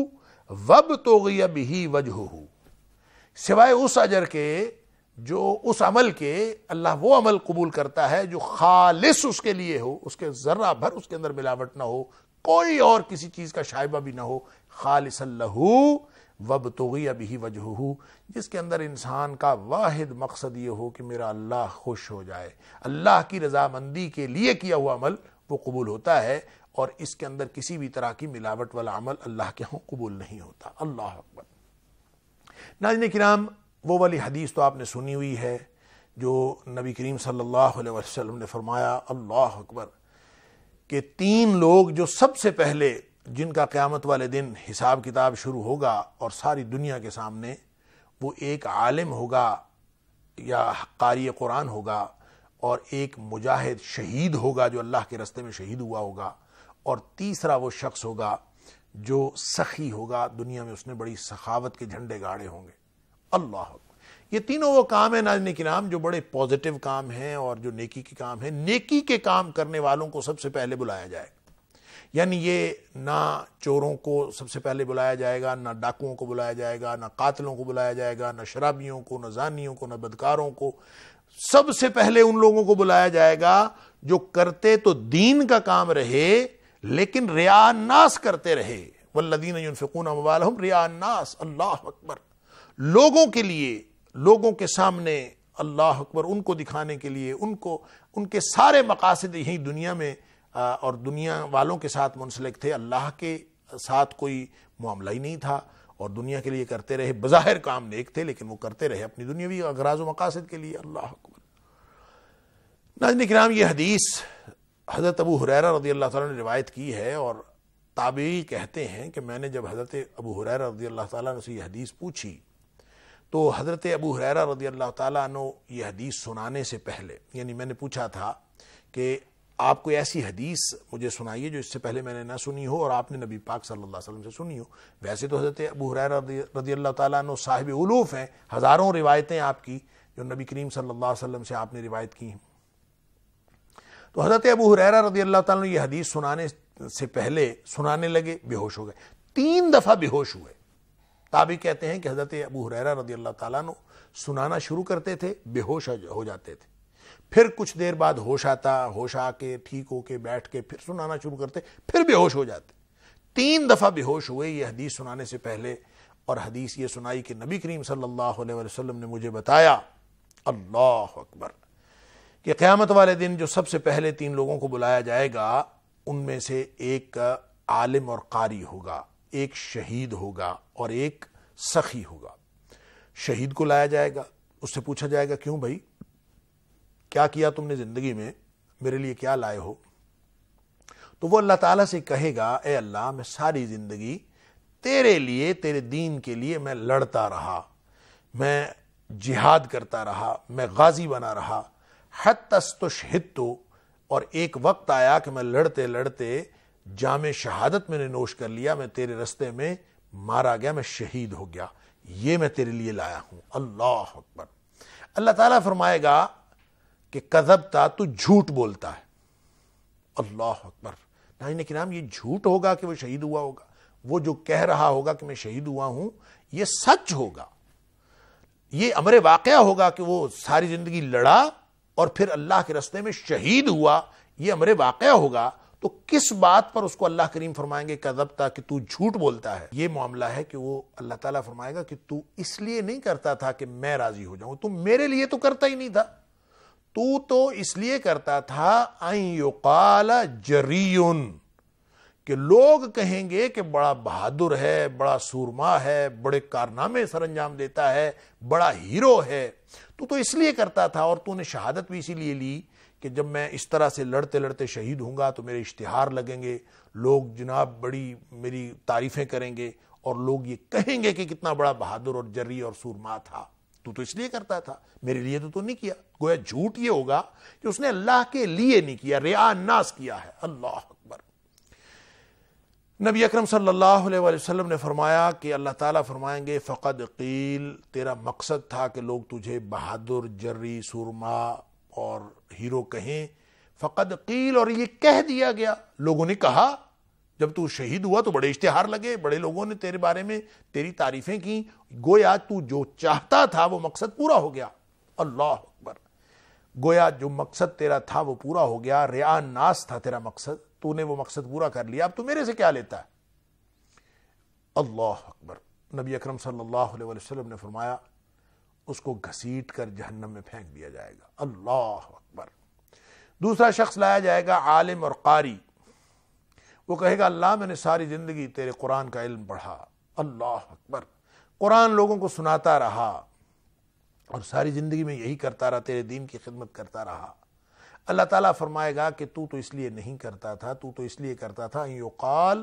وابتغی بہ وجہہ, سوائے اس اجر کے جو اس عمل کے اللہ وہ عمل قبول کرتا ہے جو خالص اس کے لیے ہو, اس کے ذرہ بھر اس کے اندر ملاوٹ نہ ہو, کوئی اور کسی چیز کا شائبہ بھی نہ ہو. خالصا لہ وابتغی بہ وجہہ, جس کے اندر انسان کا واحد مقصد یہ ہو کہ میرا اللہ خوش ہو جائے. اللہ کی رضامندی کے لیے کیا ہوا عمل وہ قبول ہوتا ہے, اور اس کے اندر کسی بھی طرح کی ملاوٹ والا عمل اللہ کے ہاں قبول نہیں ہوتا. اللہ اکبر. ناظرین کرام, وہ والی حدیث تو آپ نے سنی ہوئی ہے جو نبی کریم صلی اللہ علیہ وسلم نے فرمایا اللہ اکبر کہ تین لوگ جو سب سے پہلے جن کا قیامت والے دن حساب کتاب شروع ہوگا اور ساری دنیا کے سامنے, وہ ایک عالم ہوگا یا قاری قرآن ہوگا, اور ایک مجاہد شہید ہوگا جو اللہ کے راستے میں شہید ہوا ہوگا, اور تیسرا وہ شخص ہوگا جو سخی ہوگا, دنیا میں اس نے بڑی سخاوت کے جھنڈے گاڑے ہوں گے. اللہ. یہ تینوں وہ کام ہیں ناظرین کرام جو بڑے پازیٹیو کام ہیں اور جو نیکی کے کام ہیں. نیکی کے کام کرنے والوں کو سب سے پہلے بلایا جائے گا, یعنی یہ نہ چوروں کو سب سے پہلے بلایا جائے گا, نہ ڈاکوؤں کو بلایا جائے گا, نہ قاتلوں کو بلایا جائے گا, نہ شرابیوں کو, نہ زانیوں کو, نہ بدکاروں کو. سب سے پہلے ان لوگوں کو بلایا جائے گا جو کرتے تو دین کا کام رہے لیکن ریا الناس کرتے رہے. والذین ينفقون اموالهم ریا الناس. اللہ اکبر. لوگوں کے لیے, لوگوں کے سامنے, اللہ اکبر, ان کو دکھانے کے لیے, ان کو ان کے سارے مقاصد یہی دنیا میں اور دنیا والوں کے ساتھ منسلک تھے, اللہ کے ساتھ کوئی معاملہ ہی نہیں تھا, اور دنیا کے لیے کرتے رہے. بظاہر کام نیک تھے لیکن وہ کرتے رہے اپنی دنیاوی اغراض و مقاصد کے لیے. اللہ اکبر. ناظرین کرام, یہ حدیث حضرت ابو ہریرہ رضی اللہ تعالیٰ نے روایت کی ہے, اور تابعی کہتے ہیں کہ میں نے جب حضرت ابو ہریرہ رضی اللہ تعالیٰ نے سے یہ حدیث پوچھی تو حضرت ابو ہریرہ رضی اللہ تعالیٰ عنہ یہ حدیث سنانے سے پہلے, یعنی میں نے پوچھا تھا کہ آپ کوئی ایسی حدیث مجھے سنائیے جو اس سے پہلے میں نے نہ سنی ہو اور آپ نے نبی پاک صلی اللہ علیہ وسلم سے سنی ہو. ویسے تو حضرت ابو ہریرہ رضی اللہ تعالیٰ عنہ صاحب علوف ہیں, ہزاروں روایتیں آپ کی جو نبی کریم صلی اللہ علیہ وسلم سے آپ نے روایت کی ہیں. تو حضرت ابو ہریرہ رضی اللہ تعالیٰ عنہ یہ حدیث سنانے سے پہلے سنانے لگے, بے ہوش ہو گئے, تین دفعہ بے ہوش ہوئے. تابعی کہتے ہیں کہ حضرت ابو ہریرہ رضی اللہ تعالیٰ عنہ سنانا شروع کرتے تھے, بے ہوش ہو جاتے تھے, پھر کچھ دیر بعد ہوش آتا, ہوش آ کے ٹھیک ہو کے بیٹھ کے پھر سنانا شروع کرتے, پھر بے ہوش ہو جاتے. تین دفعہ بے ہوش ہوئے یہ حدیث سنانے سے پہلے, اور حدیث یہ سنائی کہ نبی کریم صلی اللہ علیہ وسلم نے مجھے بتایا, اللہ اکبر, کہ قیامت والے دن جو سب سے پہلے تین لوگوں کو بلایا جائے گا ان میں سے ایک عالم اور قاری ہوگا, ایک شہید ہوگا, اور ایک سخی ہوگا. شہید کو لایا جائے گا, اس سے پوچھا جائے گا کیوں بھائی, کیا کیا تم نے زندگی میں, میرے لیے کیا لائے ہو؟ تو وہ اللہ تعالیٰ سے کہے گا اے اللہ میں ساری زندگی تیرے لیے, تیرے دین کے لیے میں لڑتا رہا, میں جہاد کرتا رہا, میں غازی بنا رہا, حتی استشہدت, اور ایک وقت آیا کہ میں لڑتے لڑتے جام شہادت میں نے نوش کر لیا, میں تیرے رستے میں مارا گیا, میں شہید ہو گیا, یہ میں تیرے لیے لایا ہوں. اللہ اکبر. اللہ تعالیٰ فرمائے گا کہ کذبتا, تو جھوٹ بولتا ہے. اللہ اکبر. ناظرین کرام, یہ جھوٹ ہوگا کہ وہ شہید ہوا ہوگا, وہ جو کہہ رہا ہوگا کہ میں شہید ہوا ہوں یہ سچ ہوگا. یہ امر واقعہ ہوگا کہ وہ ساری زندگی لڑا اور پھر اللہ کے راستے میں شہید ہوا، یہ امر واقعہ ہوگا، تو کس بات پر اس کو اللہ کریم فرمائیں گے کذبتا، کہ تو جھوٹ بولتا ہے؟ یہ معاملہ ہے کہ وہ اللہ تعالیٰ فرمائے گا کہ تو اس لیے نہیں کرتا تھا کہ میں راضی ہو جاؤں، تم میرے لیے تو کرتا ہی نہیں تھا، تو تو اس لیے کرتا تھا ان یقال جریون، کہ لوگ کہیں گے کہ بڑا بہادر ہے، بڑا سورما ہے، بڑے کارنامے سر انجام دیتا ہے، بڑا ہیرو ہے، تو تو اس لیے کرتا تھا، اور تو نے شہادت بھی اسی لیے لی کہ جب میں اس طرح سے لڑتے لڑتے شہید ہوں گا تو میرے اشتہار لگیں گے، لوگ جناب بڑی میری تعریفیں کریں گے، اور لوگ یہ کہیں گے کہ کتنا بڑا بہادر اور جری اور سورما تھا، تو تو اس لیے کرتا تھا، میرے لیے تو تو نہیں کیا۔ گویا جھوٹ یہ ہوگا کہ اس نے اللہ کے لیے نہیں کیا، ریا الناس کیا ہے۔ اللہ اکبر۔ نبی اکرم صلی اللہ علیہ وآلہ وسلم نے فرمایا کہ اللہ تعالیٰ فرمائیں گے فقد قیل، تیرا مقصد تھا کہ لوگ تجھے بہادر، جری، سورما اور ہیرو کہیں، فقد قیل، اور یہ کہہ دیا گیا، لوگوں نے کہا، جب تو شہید ہوا تو بڑے اشتہار لگے، بڑے لوگوں نے تیرے بارے میں تیری تعریفیں کی، گویا تو جو چاہتا تھا وہ مقصد پورا ہو گیا۔ اللہ اکبر۔ گویا جو مقصد تیرا تھا وہ پورا ہو گیا، ریا الناس تھا تیرا مقصد، تو نے وہ مقصد پورا کر لیا، اب تو میرے سے کیا لیتا ہے؟ اللہ اکبر۔ نبی اکرم صلی اللہ علیہ وسلم نے فرمایا اس کو گھسیٹ کر جہنم میں پھینک دیا جائے گا۔ اللہ اکبر۔ دوسرا شخص لایا جائے گا عالم اور قاری، وہ کہے گا اللہ میں نے ساری زندگی تیرے قرآن کا علم پڑھا، اللہ اکبر، قرآن لوگوں کو سناتا رہا اور ساری زندگی میں یہی کرتا رہا، تیرے دین کی خدمت کرتا رہا۔ اللہ تعالیٰ فرمائے گا کہ تو تو اس لیے نہیں کرتا تھا، تو تو اس لیے کرتا تھا ان یقال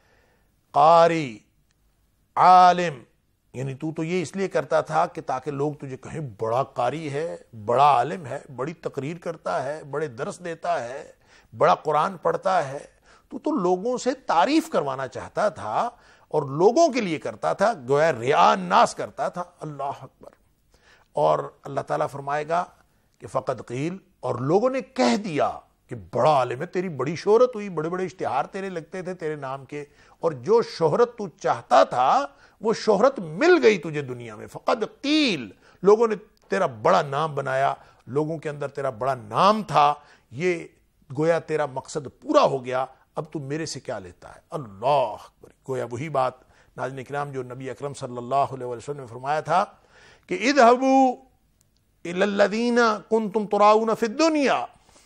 قاری عالم، یعنی تو تو یہ اس لیے کرتا تھا کہ تاکہ لوگ تجھے کہیں بڑا قاری ہے، بڑا عالم ہے، بڑی تقریر کرتا ہے، بڑے درس دیتا ہے، بڑا قرآن پڑھتا ہے، تو تو لوگوں سے تعریف کروانا چاہتا تھا اور لوگوں کے لیے کرتا تھا، گویا ریا الناس کرتا تھا۔ اللہ اکبر۔ اور اللہ تعالیٰ فرمائے گا کہ فقد قیل، اور لوگوں نے کہہ دیا کہ بڑا عالم ہے، تیری بڑی شہرت ہوئی، بڑے بڑے اشتہار تیرے لگتے تھے تیرے نام کے، اور جو شہرت تو چاہتا تھا وہ شہرت مل گئی تجھے دنیا میں۔ فقد قیل، لوگوں نے تیرا بڑا نام بنایا، لوگوں کے اندر تیرا بڑا نام تھا، یہ گویا تیرا مقصد پورا ہو گیا، اب تو میرے سے کیا لیتا ہے؟ اللہ اکبر۔ گویا وہی بات ناظرین کرام جو نبی اکرم صلی اللہ علیہ وسلم نے فرمایا تھا کہ اذهبوا الى الذين كنتم تراؤون في الدنيا،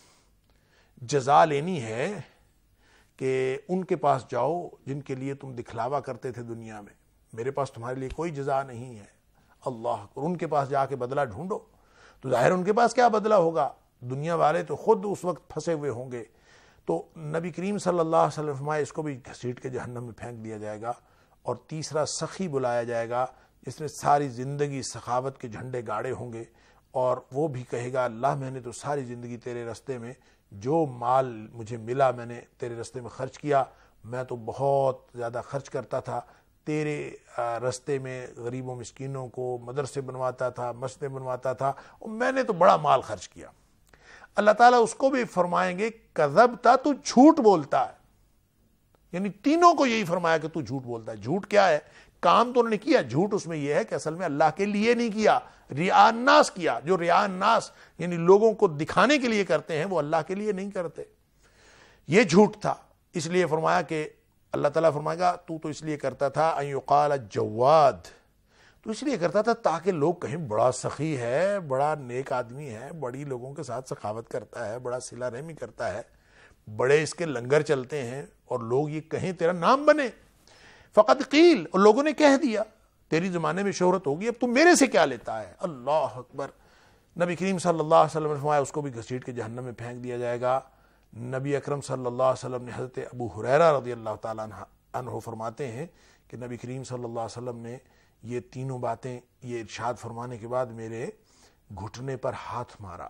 جزا لینی ہے کہ ان کے پاس جاؤ جن کے لیے تم دکھلاوا کرتے تھے دنیا میں، میرے پاس تمہارے لیے کوئی جزا نہیں ہے۔ اللہ اکبر۔ ان کے پاس جا کے بدلہ ڈھونڈو، تو ظاہر ان کے پاس کیا بدلہ ہوگا؟ دنیا والے تو خود اس وقت پھنسے ہوئے ہوں گے۔ تو نبی کریم صلی اللہ علیہ وسلم فرمائے اس کو بھی گھسیٹ کے جہنم میں پھینک دیا جائے گا، اور تیسرا سخی بلایا جائے گا جس نے ساری زندگی سخاوت کے جھنڈے گاڑے ہوں گے، اور وہ بھی کہے گا اللہ میں نے تو ساری زندگی تیرے راستے میں جو مال مجھے ملا میں نے تیرے راستے میں خرچ کیا، میں تو بہت زیادہ خرچ کرتا تھا تیرے راستے میں، غریبوں مسکینوں کو مدرسے بنواتا تھا، مسجدیں بنواتا تھا، اور میں نے تو بڑا مال خرچ کیا۔ اللہ تعالیٰ اس کو بھی فرمائیں گے کذبتا، تو جھوٹ بولتا ہے، یعنی تینوں کو یہی فرمایا کہ تو جھوٹ بولتا ہے۔ جھوٹ کیا ہے؟ کام تو انہوں نے کیا، جھوٹ اس میں یہ ہے کہ اصل میں اللہ کے لیے نہیں کیا، ریا الناس کیا۔ جو ریا الناس یعنی لوگوں کو دکھانے کے لیے کرتے ہیں وہ اللہ کے لیے نہیں کرتے، یہ جھوٹ تھا۔ اس لیے فرمایا کہ اللہ تعالیٰ فرمائے گا تو تو اس لیے کرتا تھا ان یقال جواد، تو اس لیے کرتا تھا تاکہ لوگ کہیں بڑا سخی ہے، بڑا نیک آدمی ہے، بڑی لوگوں کے ساتھ سخاوت کرتا ہے، بڑا صلہ رحمی کرتا ہے، بڑے اس کے لنگر چلتے ہیں، اور لوگ یہ کہیں تیرا نام بنے۔ فقد قیل، اور لوگوں نے کہہ دیا تیری زمانے میں شہرت ہوگی، اب تو میرے سے کیا لیتا ہے؟ اللہ اکبر۔ نبی کریم صلی اللہ علیہ وسلم نے فرمایا اس کو بھی گھسیٹ کے جہنم میں پھینک دیا جائے گا۔ نبی اکرم صلی اللہ علیہ وسلم نے حضرت ابو ہریرہ رضی اللہ تعالیٰ عنہ فرماتے ہیں کہ نبی کریم صلی اللہ علیہ وسلم نے یہ تینوں باتیں یہ ارشاد فرمانے کے بعد میرے گھٹنے پر ہاتھ مارا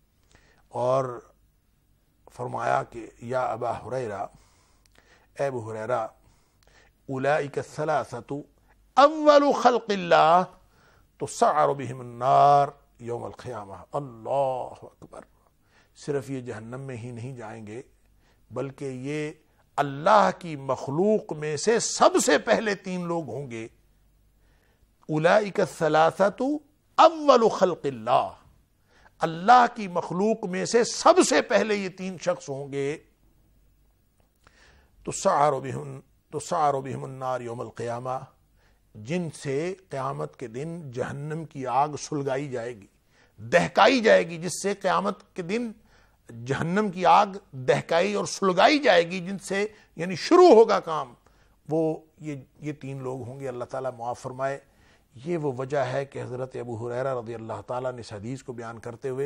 اور فرمایا کہ یا ابا ہریرہ، اے ابو ہریرہ، اولئک الثلاثۃ اول خلق اللہ تسعر بہم النار یوم القیامہ۔ اللہ اکبر۔ صرف یہ جہنم میں ہی نہیں جائیں گے بلکہ یہ اللہ کی مخلوق میں سے سب سے پہلے تین لوگ ہوں گے۔ اولئک الثلاثۃ اول خلق اللہ، اللہ کی مخلوق میں سے سب سے پہلے یہ تین شخص ہوں گے. تسعر بہم تسعر بہم النار یوم القیامہ، جن سے قیامت کے دن جہنم کی آگ سلگائی جائے گی، دہکائی جائے گی، جس سے قیامت کے دن جہنم کی آگ دہکائی اور سلگائی جائے گی، جن سے یعنی شروع ہوگا کام، وہ یہ یہ تین لوگ ہوں گے. اللہ تعالیٰ معاف فرمائے. یہ وہ وجہ ہے کہ حضرت ابو ہریرہ رضی اللہ تعالیٰ نے اس حدیث کو بیان کرتے ہوئے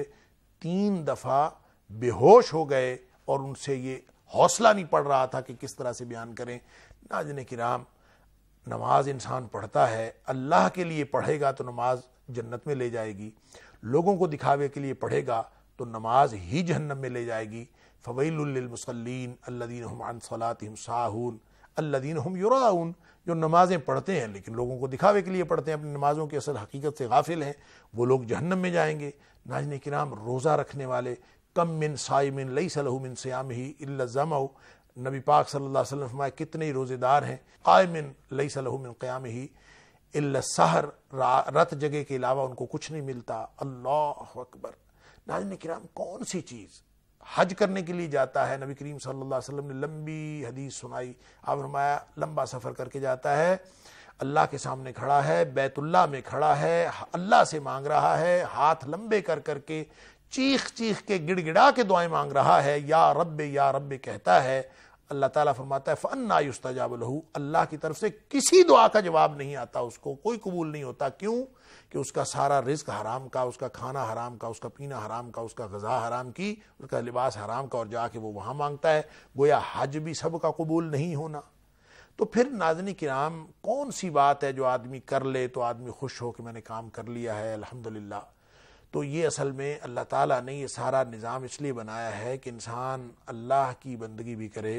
تین دفعہ بے ہوش ہو گئے اور ان سے یہ حوصلہ نہیں پڑ رہا تھا کہ کس طرح سے بیان کریں. ناظرین کرام، نماز انسان پڑھتا ہے، اللہ کے لیے پڑھے گا تو نماز جنت میں لے جائے گی، لوگوں کو دکھاوے کے لیے پڑھے گا تو نماز ہی جہنم میں لے جائے گی. فویل للمصلین الذین هم عن صلاتهم ساہون الذین هم یراؤون، جو نمازیں پڑھتے ہیں لیکن لوگوں کو دکھاوے کے لیے پڑھتے ہیں، اپنی نمازوں کی اصل حقیقت سے غافل ہیں، وہ لوگ جہنم میں جائیں گے. ناظرین کرام، روزہ رکھنے والے، کم من صائم لیس له من صیامہ الا الظمأ، نبی پاک صلی اللہ علیہ وسلم فرمایا کتنے ہی روزے دار ہیں، قائم لیس له من قیامہ الا السحر، رات جگہ کے علاوہ ان کو کچھ نہیں ملتا. اللہ اکبر. ناظرین کرام، کون سی چیز حج کرنے کے لیے جاتا ہے، نبی کریم صلی اللہ علیہ وسلم نے لمبی حدیث سنائی، آپ فرمایا لمبا سفر کر کے جاتا ہے، اللہ کے سامنے کھڑا ہے، بیت اللہ میں کھڑا ہے، اللہ سے مانگ رہا ہے، ہاتھ لمبے کر کر کے چیخ چیخ کے گڑ گڑا کے دعائیں مانگ رہا ہے، یا رب یا رب کہتا ہے. اللہ تعالیٰ فرماتا ہے فَأَنَّا يُسْتَجَابُ لَهُ، اللہ کی طرف سے کسی دعا کا جواب نہیں آتا، اس کو کوئی قبول نہیں ہوتا. کیوں؟ کہ اس کا سارا رزق حرام کا، اس کا کھانا حرام کا، اس کا پینا حرام کا، اس کا غذا حرام کی، اس کا لباس حرام کا، اور جا کے وہ وہاں مانگتا ہے. گویا حج بھی سب کا قبول نہیں ہونا. تو پھر ناظرین کرام، کون سی بات ہے جو آدمی کر لے تو آدمی خوش ہو کہ میں نے کام کر لیا ہے الحمدللہ. تو یہ اصل میں اللہ تعالیٰ نے یہ سارا نظام اس لیے بنایا ہے کہ انسان اللہ کی بندگی بھی کرے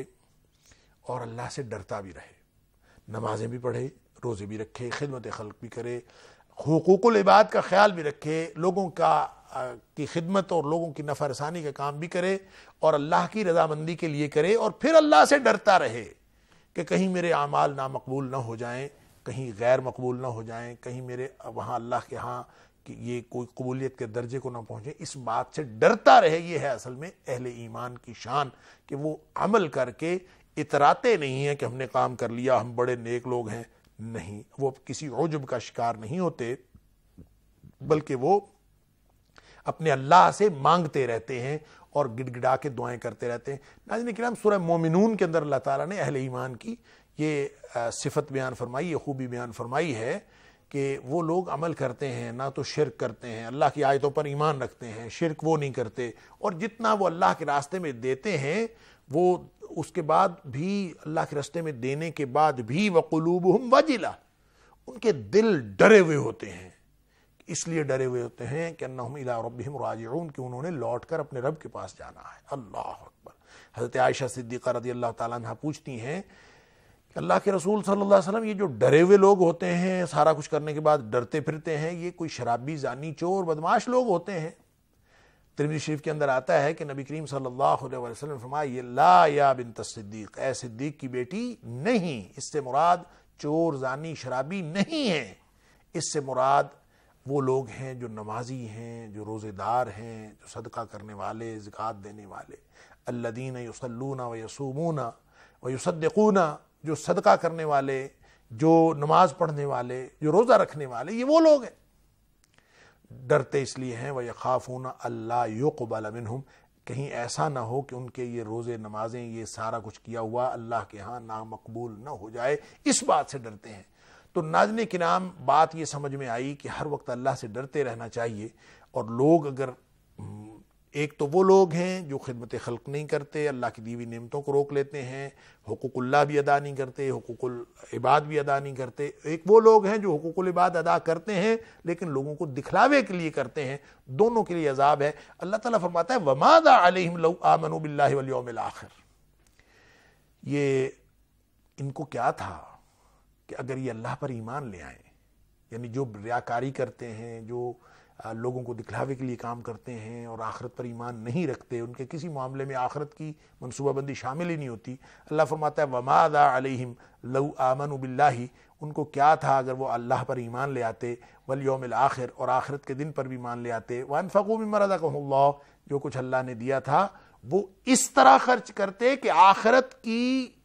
اور اللہ سے ڈرتا بھی رہے، نمازیں بھی پڑھے، روزے بھی رکھے، خدمت خلق بھی کرے، حقوق العباد کا خیال بھی رکھے، لوگوں کا کی خدمت اور لوگوں کی نفع رسانی کا کام بھی کرے اور اللہ کی رضامندی کے لیے کرے، اور پھر اللہ سے ڈرتا رہے کہ کہیں میرے اعمال نامقبول نہ ہو جائیں، کہیں غیر مقبول نہ ہو جائیں، کہیں میرے وہاں اللہ کے ہاں کہ یہ کوئی قبولیت کے درجے کو نہ پہنچے. اس بات سے ڈرتا رہے. یہ ہے اصل میں اہل ایمان کی شان کہ وہ عمل کر کے اتراتے نہیں ہیں کہ ہم نے کام کر لیا، ہم بڑے نیک لوگ ہیں. نہیں، وہ کسی عجب کا شکار نہیں ہوتے، بلکہ وہ اپنے اللہ سے مانگتے رہتے ہیں اور گڑ گڑا کے دعائیں کرتے رہتے ہیں. ناظرین کرام، سورہ مومنون کے اندر اللہ تعالیٰ نے اہل ایمان کی یہ صفت بیان فرمائی، یہ خوبی بیان فرمائی ہے کہ وہ لوگ عمل کرتے ہیں، نہ تو شرک کرتے ہیں، اللہ کی آیتوں پر ایمان رکھتے ہیں، شرک وہ نہیں کرتے، اور جتنا وہ اللہ کے راستے میں دیتے ہیں وہ اس کے بعد بھی اللہ کے راستے میں دینے کے بعد بھی وقلوبہم وجلہ، ان کے دل ڈرے ہوئے ہوتے ہیں. اس لیے ڈرے ہوئے ہوتے ہیں کہ انہم الی ربہم راجعون، کہ انہوں نے لوٹ کر اپنے رب کے پاس جانا ہے. اللہ اکبر. حضرت عائشہ صدیقہ رضی اللہ تعالیٰ عنہ پوچھتی ہیں کہ اللہ کے رسول صلی اللہ علیہ وسلم، یہ جو ڈرے ہوئے لوگ ہوتے ہیں، سارا کچھ کرنے کے بعد ڈرتے پھرتے ہیں، یہ کوئی شرابی، زانی، چور، بدماش لوگ ہوتے ہیں؟ ترمذی شریف کے اندر آتا ہے کہ نبی کریم صلی اللہ علیہ وسلم نے فرمایا یہ لا یا بنت الصدیق، اے صدیق کی بیٹی نہیں. اس سے مراد چور، زانی، شرابی نہیں ہیں، اس سے مراد وہ لوگ ہیں جو نمازی ہیں، جو روزے دار ہیں، جو صدقہ کرنے والے، زکوٰۃ دینے والے. الذین یصلون ویصومون ویصدقون، جو صدقہ کرنے والے، جو نماز پڑھنے والے، جو روزہ رکھنے والے، یہ وہ لوگ ہیں. ڈرتے اس لیے ہیں وَيَخَافُونَ أَلَّا يُقْبَلَ مِنْهُمْ، کہیں ایسا نہ ہو کہ ان کے یہ روزے، نمازیں، یہ سارا کچھ کیا ہوا اللہ کے ہاں نامقبول نہ ہو جائے، اس بات سے ڈرتے ہیں. تو ناظرین کرام، بات یہ سمجھ میں آئی کہ ہر وقت اللہ سے ڈرتے رہنا چاہیے. اور لوگ اگر ایک تو وہ لوگ ہیں جو خدمت خلق نہیں کرتے، اللہ کی دی ہوئی نعمتوں کو روک لیتے ہیں، حقوق اللہ بھی ادا نہیں کرتے، حقوق العباد بھی ادا نہیں کرتے. ایک وہ لوگ ہیں جو حقوق العباد ادا کرتے ہیں لیکن لوگوں کو دکھلاوے کے لیے کرتے ہیں. دونوں کے لیے عذاب ہے. اللہ تعالیٰ فرماتا ہے وَمَاذَا عَلَيْهِمْ لَوْ آمَنُوا بِاللَّهِ وَالْيَوْمِ الْآخِرِ، یہ ان کو کیا تھا کہ اگر یہ اللہ پر ایمان لے آئیں، یعنی جو ریاکاری کرتے ہیں، جو لوگوں کو دکھلاوے کے لیے کام کرتے ہیں اور آخرت پر ایمان نہیں رکھتے، ان کے کسی معاملے میں آخرت کی منصوبہ بندی شامل ہی نہیں ہوتی، اللہ فرماتا ہے وَمَاذَا عَلَيْهِمْ لَوْ آمَنُوا بِاللَّهِ، ان کو کیا تھا اگر وہ اللہ پر ایمان لے آتے، وَالْيَوْمِ الْآخِرِ، اور آخرت کے دن پر بھی ایمان لے آتے، وَأَنفَقُوا مِمَّا رَزَقَهُمُ اللَّهُ، جو کچھ اللہ نے دیا تھا وہ اس طرح خرچ کرتے کہ آخرت کی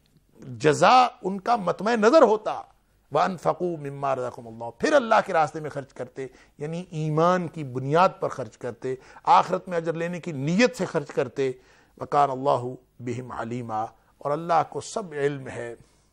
جزا ان کا مطمع نظر ہوتا، وَأَنفَقُوا مِمَّا رَزَقَهُمُ اللَّهُ، پھر اللہ کے راستے میں خرچ کرتے، یعنی ایمان کی بنیاد پر خرچ کرتے، آخرت میں اجر لینے کی نیت سے خرچ کرتے، وَكَانَ اللَّهُ بِهِمْ عَلِيمًا، اور اللہ کو سب علم ہے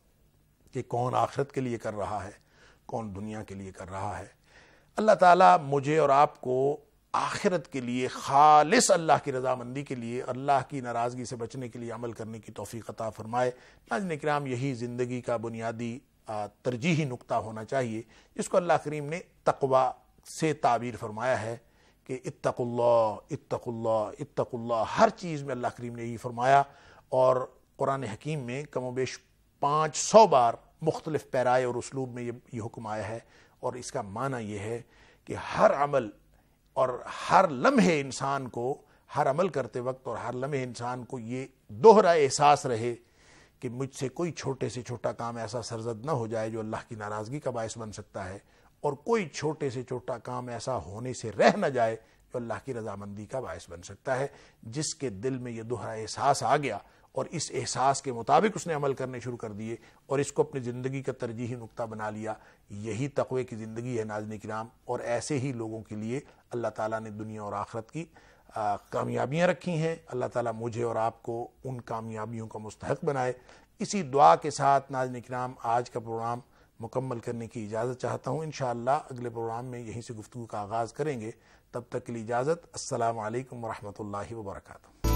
کہ کون آخرت کے لیے کر رہا ہے، کون دنیا کے لیے کر رہا ہے۔ اللہ تعالیٰ مجھے اور آپ کو آخرت کے لیے خالص اللہ کی رضامندی کے لیے، اللہ کی ناراضگی سے بچنے کے لیے عمل کرنے کی توفیق عطا فرمائے۔ ناظرین کرام، یہی زندگی کا بنیادی ترجیحی نقطہ ہونا چاہیے جس کو اللہ کریم نے تقوی سے تعبیر فرمایا ہے کہ اتقوا اللہ اتقوا اللہ اتقوا اللہ، ہر چیز میں اللہ کریم نے یہی فرمایا، اور قرآن حکیم میں کم و بیش پانچ سو بار مختلف پیرائے اور اسلوب میں یہ حکم آیا ہے، اور اس کا معنی یہ ہے کہ ہر عمل اور ہر لمحے انسان کو، ہر عمل کرتے وقت اور ہر لمحے انسان کو یہ دوہرا احساس رہے کہ مجھ سے کوئی چھوٹے سے چھوٹا کام ایسا سرزد نہ ہو جائے جو اللہ کی ناراضگی کا باعث بن سکتا ہے، اور کوئی چھوٹے سے چھوٹا کام ایسا ہونے سے رہ نہ جائے جو اللہ کی رضامندی کا باعث بن سکتا ہے۔ جس کے دل میں یہ دوہرا احساس آ گیا اور اس احساس کے مطابق اس نے عمل کرنے شروع کر دیے اور اس کو اپنی زندگی کا ترجیحی نقطہ بنا لیا، یہی تقوی کی زندگی ہے ناظرین کرام، اور ایسے ہی لوگوں کے لیے اللہ تعالیٰ نے دنیا اور آخرت کی کامیابیاں رکھی ہیں۔ اللہ تعالیٰ مجھے اور آپ کو ان کامیابیوں کا مستحق بنائے۔ اسی دعا کے ساتھ ناظرین کرام آج کا پروگرام مکمل کرنے کی اجازت چاہتا ہوں۔ انشاءاللہ اگلے پروگرام میں یہیں سے گفتگو کا آغاز کریں گے، تب تک کے لیے اجازت۔ السلام علیکم ورحمۃ اللہ وبرکاتہ۔